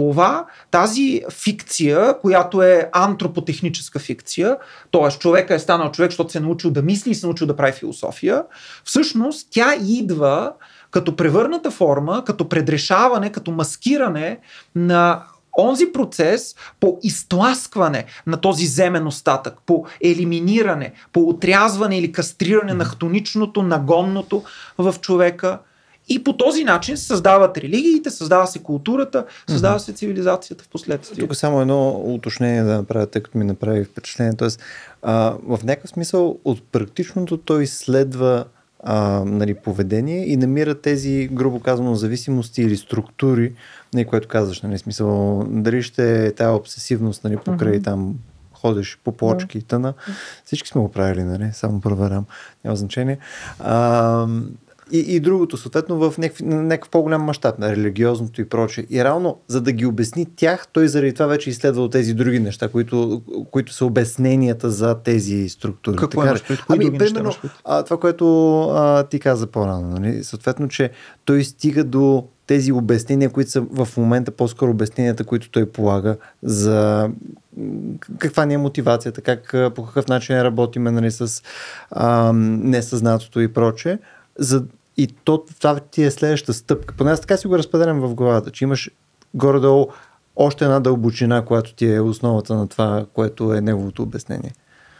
Тази фикция, която е антропотехническа фикция, т.е. човека е станал човек, защото се е научил да мисли и се е научил да прави философия, всъщност тя идва като превърната форма, като предрешаване, като маскиране на онзи процес по изтласкване на този земен остатък, по елиминиране, по отрязване или кастриране на хтоничното, нагонното в човека. И по този начин се създават религиите, създава се културата, създава се цивилизацията в последствие. Тук само едно уточнение да направя, тъй като ми направи впечатление. Тоест, в някакъв смисъл от практичното той следва поведение и намира тези, грубо казано, зависимости или структури, което казваш, смисъл, дали ще е тая обсесивност, покрай там ходиш по плочки и тъна. Всички сме го правили, само проверям, няма значение. И другото, съответно, в някакъв по-голям мащаб на религиозното и прочее. И реално, за да ги обясни тях, той заради това вече изследва от тези други неща, които са обясненията за тези структури. Какво така, примерно, това, което ти каза по-рано, съответно, че той стига до тези обяснения, които са в момента по-скоро обясненията, които той полага за каква ни е мотивацията, по какъв начин работиме с несъзнатото и прочее. И това ти е следващата стъпка. Поне аз така си го разпределям в главата, че имаш горе-долу още една дълбочина, която ти е основата на това, което е неговото обяснение.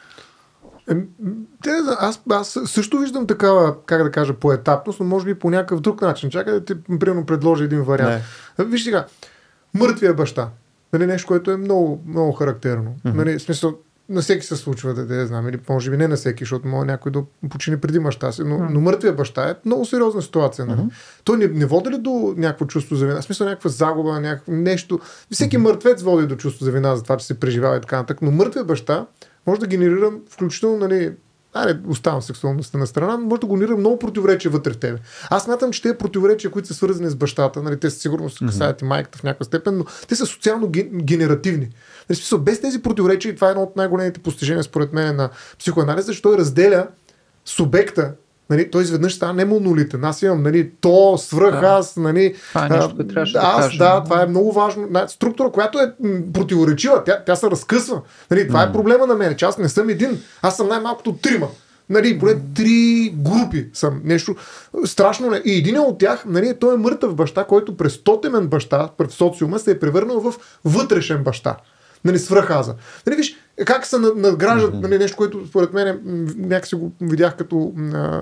Аз също виждам такава, как да кажа, поетапност, но може би по някакъв друг начин. Чакай да ти примерно предложи един вариант. Виж сега, мъртвия баща. Нещо, което е много, много характерно. В смисъл, на всеки се случва, да знам, или може би не на всеки, защото може някой да почине преди баща си, но мъртвия баща е много сериозна ситуация. Нали? Той не води ли до някакво чувство за вина? В смисъл някаква загуба, нещо. Всеки мъртвец води до чувство за вина за това, че се преживява и така нататък, но мъртвия баща може да генерира включително, нали, оставам сексуалността на страна, но може да генерира много противоречия вътре в тебе. Аз смятам, че тези противоречия, които са свързани с бащата, нали, те със сигурност касаят и майката в някаква степен, но те са социално генеративни. Без тези противоречия, това е едно от най-големите постижения според мен на психоанализа, защото той разделя субекта. Нали, той изведнъж става не монолитен. Аз имам, нали, то, свръх аз, нали, това е нещо, което трябваше да кажем. Да, това е много важно. Структура, която е противоречива, тя се разкъсва. Нали, това е проблема на мен, че аз не съм един, аз съм най-малкото трима. Нали, поне 3 групи съм. Нещо страшно. И един от тях, нали, той е мъртъв баща, който през тотемен баща в социума се е превърнал в вътрешен баща. Нали, свръхаза. Нали, виж, как се надграждат, нали, нещо, което според мен някакси го видях като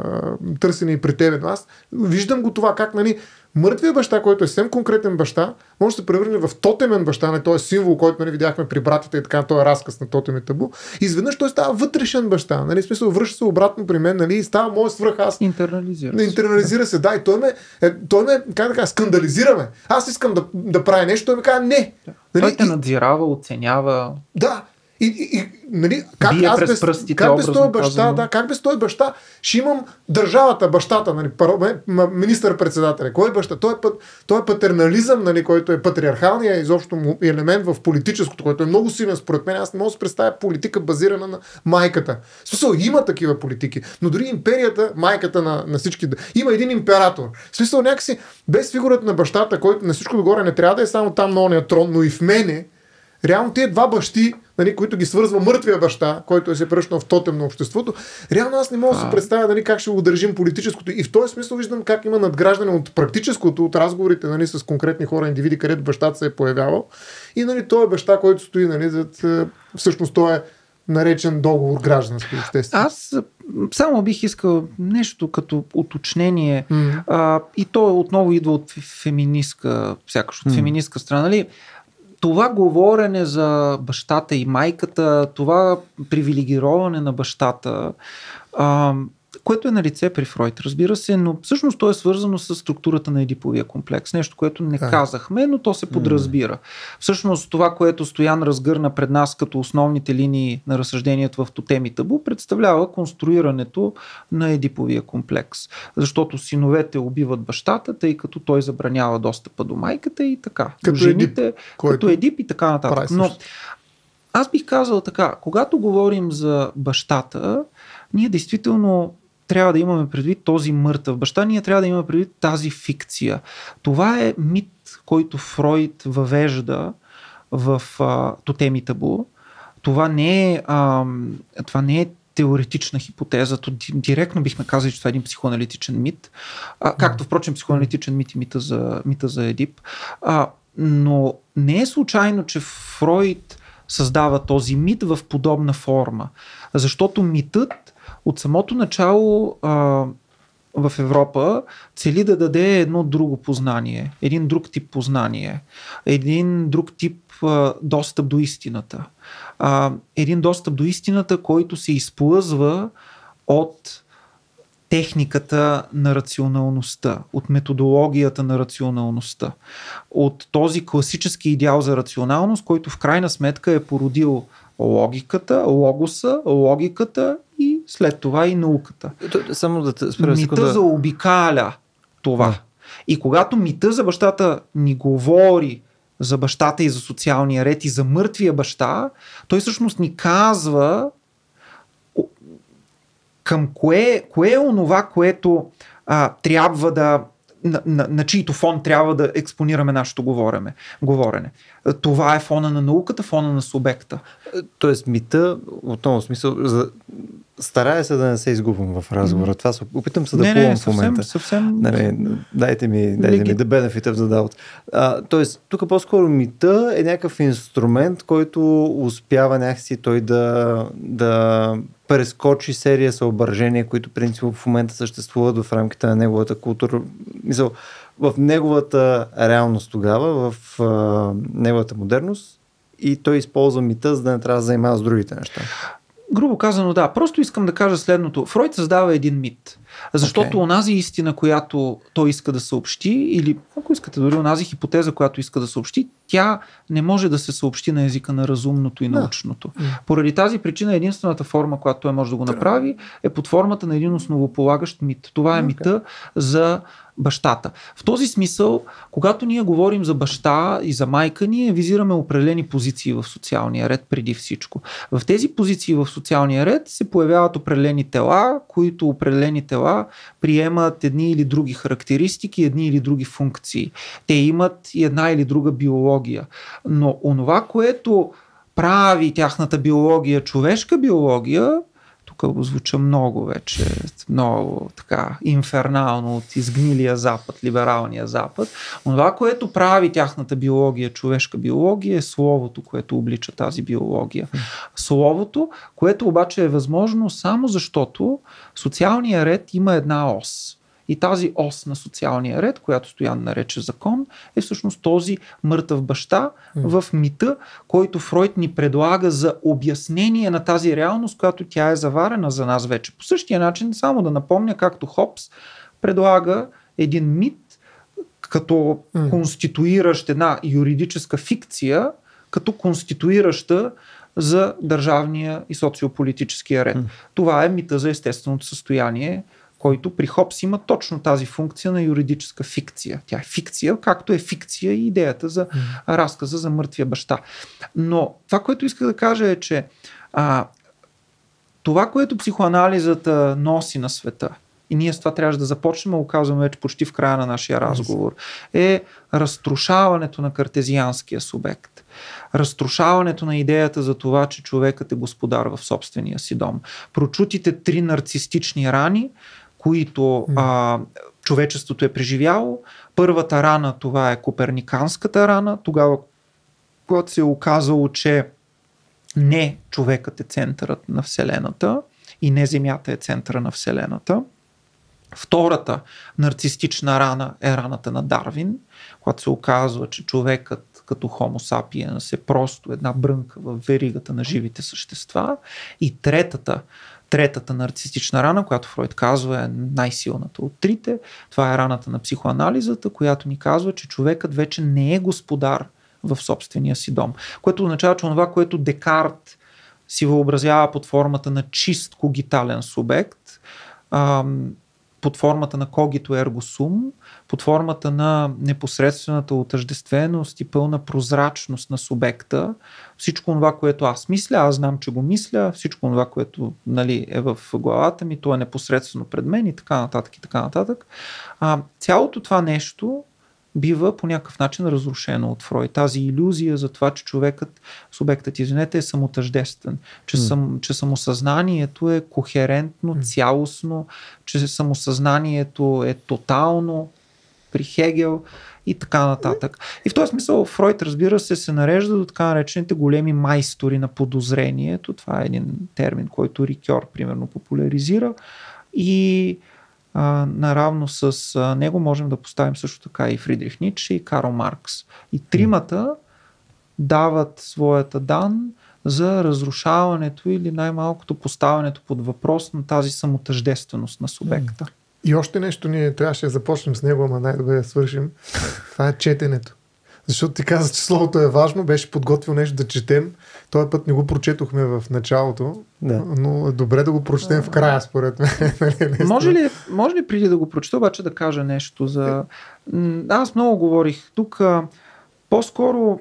търсене и при тебе. Аз виждам го това, как, нали, мъртвия баща, който е съвсем конкретен баща, може да се превърне в тотемен баща, не, той е символ, който, нали, видяхме при братята и така, той е разказ на тотем и табу. И изведнъж той става вътрешен баща, нали, в смисъл връща се обратно при мен, нали, и става моят свръх аз. Интернализира се, да, и той ме, как да кажа, скандализираме. Аз искам да правя нещо, той ми казва не. Нали? Той те надзирава, оценява. Да. Нали, как без този баща, как без този баща ще имам държавата, бащата, нали, министър-председателя. Кой е баща? Той е патернализъм, нали, който е патриархалният изобщо елемент в политическото, който е много силен според мен. Аз не мога да се представя политика базирана на майката. В смисъл, има такива политики, но дори империята, майката на всички, има един император. В смисъл, някакси без фигурата на бащата, който на всичко догоре не трябва да е само там на ония трон, но и в мене. Реално тези два бащи, нали, които ги свързва мъртвия баща, който е се превръщал в тотем на обществото, реално аз не мога да се представя, нали, как ще удържим политическото. И в този смисъл виждам как има надграждане от практическото, от разговорите, нали, с конкретни хора, индивиди, където бащата се е появявал. И, нали, той е баща, който стои, нали, зад, всъщност той е наречен договор граждански, естествено. Аз само бих искал нещо като уточнение, и то отново идва от феминистка, сякаш от феминистка страна, нали? Това говорене за бащата и майката, това привилегироване на бащата, което е на лице при Фройд, разбира се, но всъщност то е свързано с структурата на едиповия комплекс. Нещо, което не казахме, но то се подразбира. Всъщност това, което Стоян разгърна пред нас като основните линии на разсъждението в Тотем и табу, представлява конструирането на едиповия комплекс. Защото синовете убиват бащата, тъй като той забранява достъпа до майката и така. Като жените, като Едип и така нататък. Но аз бих казал така, когато говорим за бащата, ние действително трябва да имаме предвид този мъртъв баща, ние трябва да имаме предвид тази фикция. Това е мит, който Фройд въвежда в Тотем и табу. Това не е теоретична хипотеза, то директно бихме казали, че това е един психоаналитичен мит, както впрочем психоаналитичен мит и мита за Едип. Но не е случайно, че Фройд създава този мит в подобна форма. Защото митът от самото начало в Европа цели да даде едно друго познание, един друг тип познание, един друг тип достъп до истината. Един достъп до истината, който се изплъзва от техниката на рационалността, от методологията на рационалността, от този класически идеал за рационалност, който в крайна сметка е породил логиката, логоса, логиката и след това и науката. Само да те спра секунда. Мита заобикаля това. И когато мита за бащата ни говори за бащата и за социалния ред и за мъртвия баща, той всъщност ни казва към кое е онова, което трябва да на чийто фон трябва да експонираме нашето говорене. Това е фона на науката, фона на субекта. Тоест мита, в този смисъл, старая се да не се изгубвам в разговора. Това опитам се да плувам в момента. Съвсем. Дайте ми да benefit of the doubt. Тоест, тук по-скоро мита е някакъв инструмент, който успява някакси той да прескочи серия съображения, които принципно в момента съществуват в рамките на неговата култура. Мисъл, в неговата реалност тогава, в неговата модерност и той използва мита, за да не трябва да занимава с другите неща. Грубо казано, да. Просто искам да кажа следното. Фройд създава един мит. Защото онази истина, която той иска да съобщи, или ако искате дори онази хипотеза, която иска да съобщи, тя не може да се съобщи на езика на разумното и научното. Поради тази причина единствената форма, която той може да го направи, е под формата на един основополагащ мит. Това е мита за бащата. В този смисъл, когато ние говорим за баща и за майка, ние визираме определени позиции в социалния ред преди всичко. В тези позиции в социалния ред се появяват определени тела, които определени тела приемат едни или други характеристики, едни или други функции. Те имат и една или друга биология. Но онова, което прави тяхната биология човешка биология, тук го звуча много вече, много така инфернално от изгнилия Запад, либералния Запад. Онова, което прави тяхната биология, човешка биология, е словото, което облича тази биология. Словото, което обаче е възможно само защото социалния ред има една ос. И тази ос на социалния ред, която Стоян нарече закон, е всъщност този мъртъв баща в мита, който Фройд ни предлага за обяснение на тази реалност, която тя е заварена за нас вече. По същия начин, само да напомня, както Хобс предлага един мит, като конституиращ една юридическа фикция, като конституираща за държавния и социополитическия ред. Това е мита за естественото състояние, който при Хобс има точно тази функция на юридическа фикция. Тя е фикция, както е фикция и идеята за разказа за мъртвия баща. Но това, което исках да кажа е, че това, което психоанализата носи на света, и ние с това трябваше да започнем, а го казваме вече почти в края на нашия разговор, е разрушаването на картезианския субект. Разрушаването на идеята за това, че човекът е господар в собствения си дом. Прочутите 3 нарцистични рани, които човечеството е преживяло. Първата рана, това е коперниканската рана, тогава, когато се е оказало, че не човекът е центърът на Вселената и не Земята е центъра на Вселената. Втората нарцистична рана е раната на Дарвин, когато се оказва, че човекът като Homo sapiens е просто една брънка в веригата на живите същества. И третата нарцистична рана, която Фройд казва е най-силната от трите, това е раната на психоанализата, която ни казва, че човекът вече не е господар в собствения си дом. Което означава, че това, което Декарт си въобразява под формата на чист когитален субект, под формата на когито ерго сум, под формата на непосредствената отъждественост и пълна прозрачност на субекта. Всичко това, което аз мисля, аз знам, че го мисля, всичко това, което е в главата ми, то е непосредствено пред мен и така нататък и така нататък. Цялото това нещо бива по някакъв начин разрушено от Фройд. Тази илюзия за това, че субектът, е самотъждествен, че самосъзнанието е кохерентно, цялостно, че самосъзнанието е тотално при Хегел и така нататък. И в този смисъл Фройд, разбира се нарежда до така наречените големи майстори на подозрението. Това е един термин, който Рикьор, примерно, популяризира. И наравно с него можем да поставим също така и Фридрих Ницше и Карл Маркс. И тримата дават своята дан за разрушаването или най-малкото поставянето под въпрос на тази самотъждественост на субекта. И още нещо ние трябваше да започнем с него, ама най-добре да свършим. Това е четенето. Защото ти каза, че словото е важно, беше подготвил нещо да четем. Този път не го прочетохме в началото, но е добре да го прочетем в края, според мен. Може ли преди да го прочета, обаче да кажа нещо за... Аз много говорих тук, по-скоро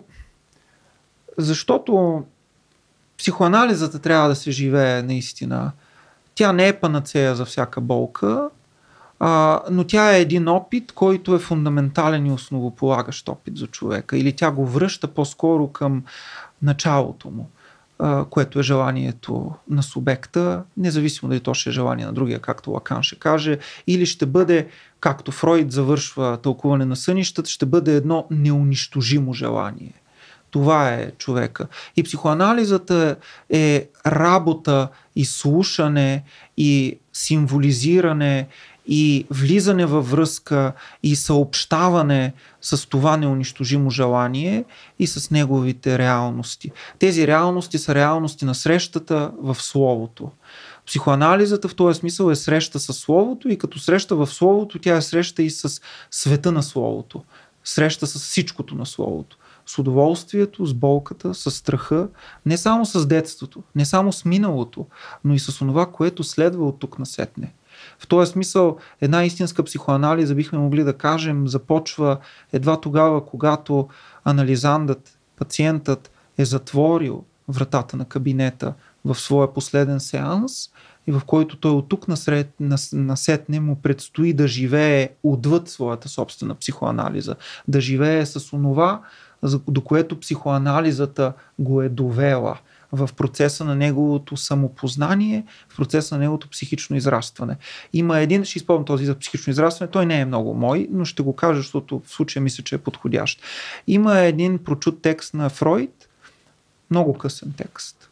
защото психоанализата трябва да се живее наистина. Тя не е панацея за всяка болка, но тя е един опит, който е фундаментален и основополагащ опит за човека. Или тя го връща по-скоро към началото му, което е желанието на субекта, независимо дали то ще е желание на другия, както Лакан ще каже, или ще бъде, както Фройд завършва тълкуване на сънищата, ще бъде едно неунищожимо желание. Това е човека. И психоанализата е работа и слушане и символизиране и влизане във връзка и съобщаване с това неунищожимо желание и с неговите реалности. Тези реалности са реалности на срещата в Словото. Психоанализата в този смисъл е среща с Словото и като среща в Словото, тя е среща и с света на Словото. Среща с всичкото на Словото. С удоволствието, с болката, с страха, не само с детството, не само с миналото, но и с онова, което следва от тук насетне. В този смисъл една истинска психоанализа, бихме могли да кажем, започва едва тогава, когато анализандът, пациентът е затворил вратата на кабинета в своя последен сеанс и в който той от тук насетне му предстои да живее отвъд своята собствена психоанализа, да живее с онова, до което психоанализата го е довела в процеса на неговото самопознание, в процеса на неговото психично израстване. Има един, ще използвам този за психично израстване, той не е много мой, но ще го кажа, защото в случая мисля, че е подходящ. Има един прочут текст на Фройд, много късен текст,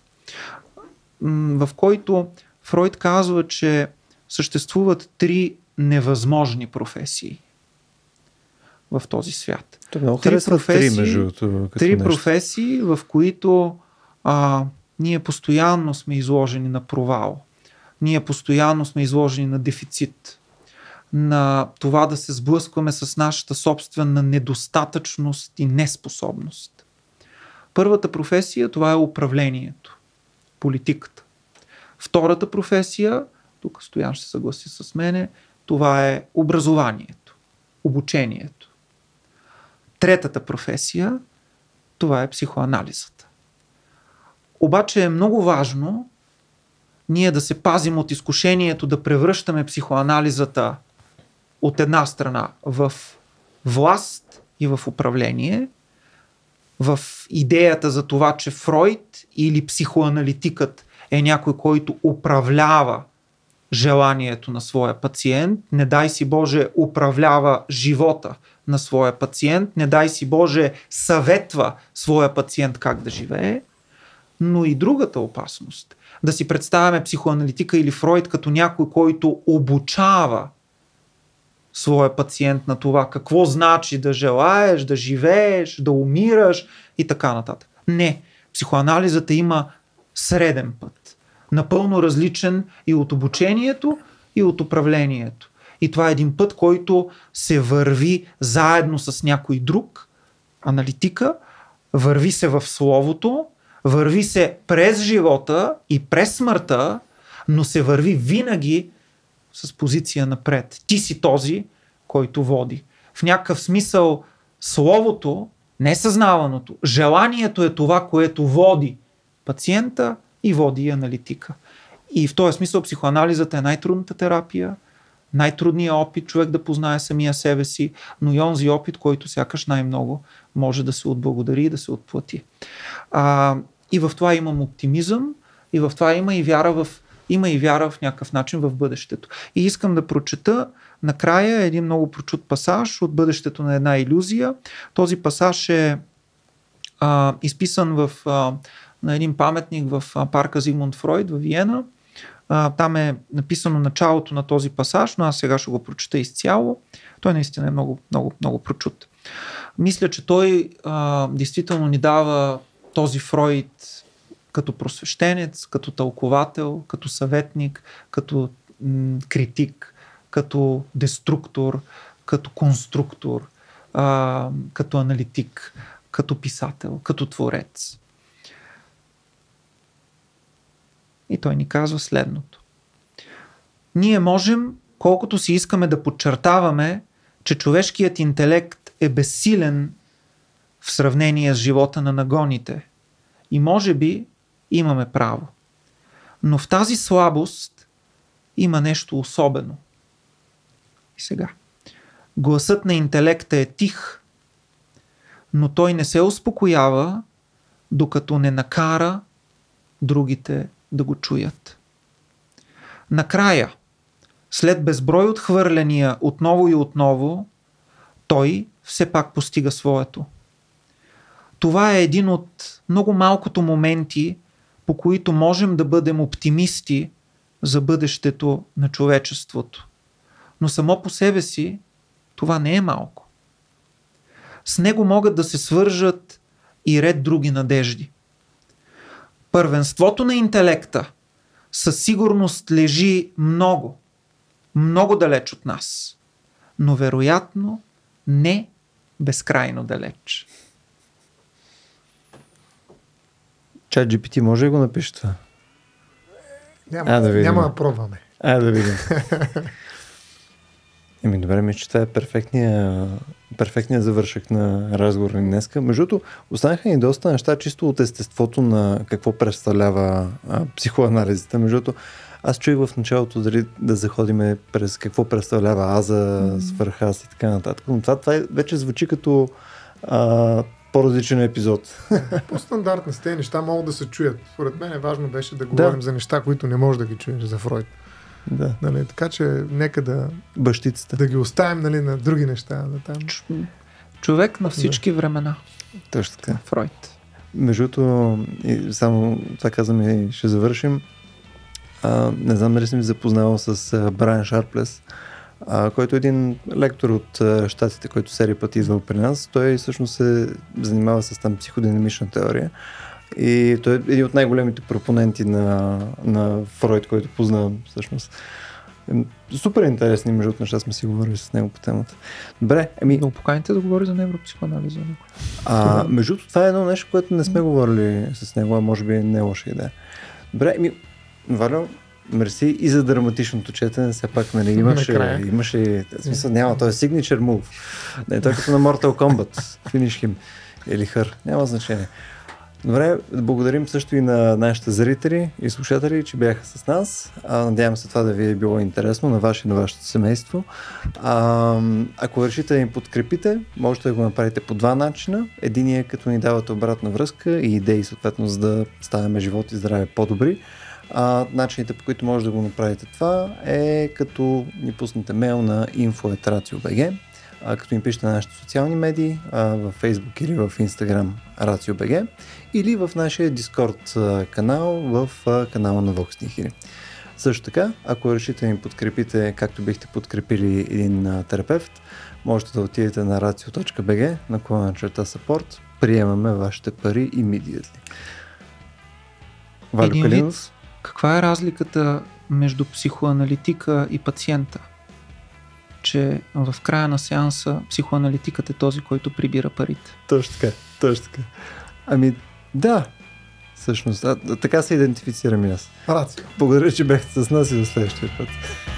в който Фройд казва, че съществуват 3 невъзможни професии в този свят. Това много харесва 3 между това. 3 професии, в които ние постоянно сме изложени на провал. Ние постоянно сме изложени на дефицит. На това да се сблъскваме с нашата собствена недостатъчност и неспособност. Първата професия, това е управлението, политиката. Втората професия, тук Стоян ще се съгласи с мене, това е образованието, обучението. Третата професия, това е психоанализата. Обаче е много важно ние да се пазим от изкушението да превръщаме психоанализата от една страна в власт и в управление, в идеята за това, че Фройд или психоаналитикът е някой, който управлява желанието на своя пациент, не дай си Боже управлява живота на своя пациент, не дай си Боже съветва своя пациент как да живее, но и другата опасност. Да си представяме психоаналитика или Фройд като някой, който обучава своя пациент на това какво значи да желаеш, да живееш, да умираш и така нататък. Не. Психоанализата има среден път. Напълно различен и от обучението, и от управлението. И това е един път, който се върви заедно с някой друг, аналитика, върви се в Словото, върви се през живота и през смъртта, но се върви винаги с позиция напред. Ти си този, който води. В някакъв смисъл Словото, несъзнаваното, желанието е това, което води пациента и води и аналитика. И в този смисъл психоанализата е най-трудната терапия, най-трудният опит човек да познае самия себе си, но и онзи опит, който сякаш най-много може да се отблагодари и да се отплати. И в това имам оптимизъм, и в това има и вяра в някакъв начин в бъдещето. И искам да прочета накрая един много прочут пасаж от Бъдещето на една илюзия. Този пасаж е изписан на един паметник в парка Зигмунд Фройд в Виена. Там е написано началото на този пасаж, но аз сега ще го прочета изцяло. Той наистина е много, много, много прочут. Мисля, че той действително ни дава този Фройд като просвещенец, като тълковател, като съветник, като критик, като деструктор, като конструктор, като аналитик, като писател, като творец. И той ни казва следното. Ние можем, колкото си искаме да подчертаваме, че човешкият интелект е безсилен в сравнение с живота на нагоните. И може би имаме право. Но в тази слабост има нещо особено. И сега. Гласът на интелекта е тих, но той не се успокоява, докато не накара другите да го чуят. Накрая, след безброй отхвърляния отново и отново, той все пак постига своето. Това е един от много малкото моменти, по които можем да бъдем оптимисти за бъдещето на човечеството. Но само по себе си това не е малко. С него могат да се свържат и ред други надежди. Първенството на интелекта със сигурност лежи много, много далеч от нас, но вероятно не безкрайно далеч. ChatGPT може ли го напише това? Няма да пробваме. Да видим. Добре, мисля, че това е перфектният завършък на разговора ни днеска. Между другото, останаха ни доста неща чисто от естеството на какво представлява психоанализата. Между другото, аз чуих в началото дали да заходиме през какво представлява аза, свърхаз и така нататък. Но това вече звучи като по-различен епизод. По-стандартни с тези неща могат да се чуят. Според мен важно беше да говорим за неща, които не можеш да ги чуеш за Фройд. Да. Нали, така че нека бащицата. Да ги оставим, нали, на други неща. Да, там. Човек на всички времена. Точно така. Фройд. Между другото, само това казвам и ще завършим. Не знам дали съм ви запознавал с Брайан Шарплес, който е един лектор от щатите, който серия пъти идвал при нас. Той всъщност се занимава с там психодинамична теория. И той е един от най-големите пропоненти на Фройд, който познавам всъщност. Супер интересни, между другото, неща сме си говорили с него по темата. Добре, Но поканите да говори за невропсихоанализа. Между другото, това е едно нещо, което не сме говорили с него, а може би не е лоша идея. Добре, Валю, мерси и за драматичното четене, все пак, нали, имаше смисъл, няма, той е signature move. Не, той като на Mortal Kombat, finish him или хър, няма значение. Добре, благодарим също и на нашите зрители и слушатели, че бяха с нас. Надявам се това да ви е било интересно на вас и на вашето семейство. Ако решите да ни подкрепите, можете да го направите по два начина. Единият е като ни давате обратна връзка и идеи, съответно, за да ставаме живот и здраве по-добри. Начините, по които може да го направите това, е като ни пуснете мейл на info@ratio.bg, като им пишете на нашите социални медии, в Facebook или в Instagram RATIO.BG, или в нашия Discord канал, в канала на Vox Nihili. Също така, ако решите да ни подкрепите, както бихте подкрепили един терапевт, можете да отидете на ratio.bg, /support, приемаме вашите пари immediately. Валю Калинов. Каква е разликата между психоаналитика и пациента? Че в края на сеанса психоаналитикът е този, който прибира парите. Точно така. Да, всъщност. Така се идентифицирам и аз. Рацио. Благодаря, че бяхте с нас и до следващия път.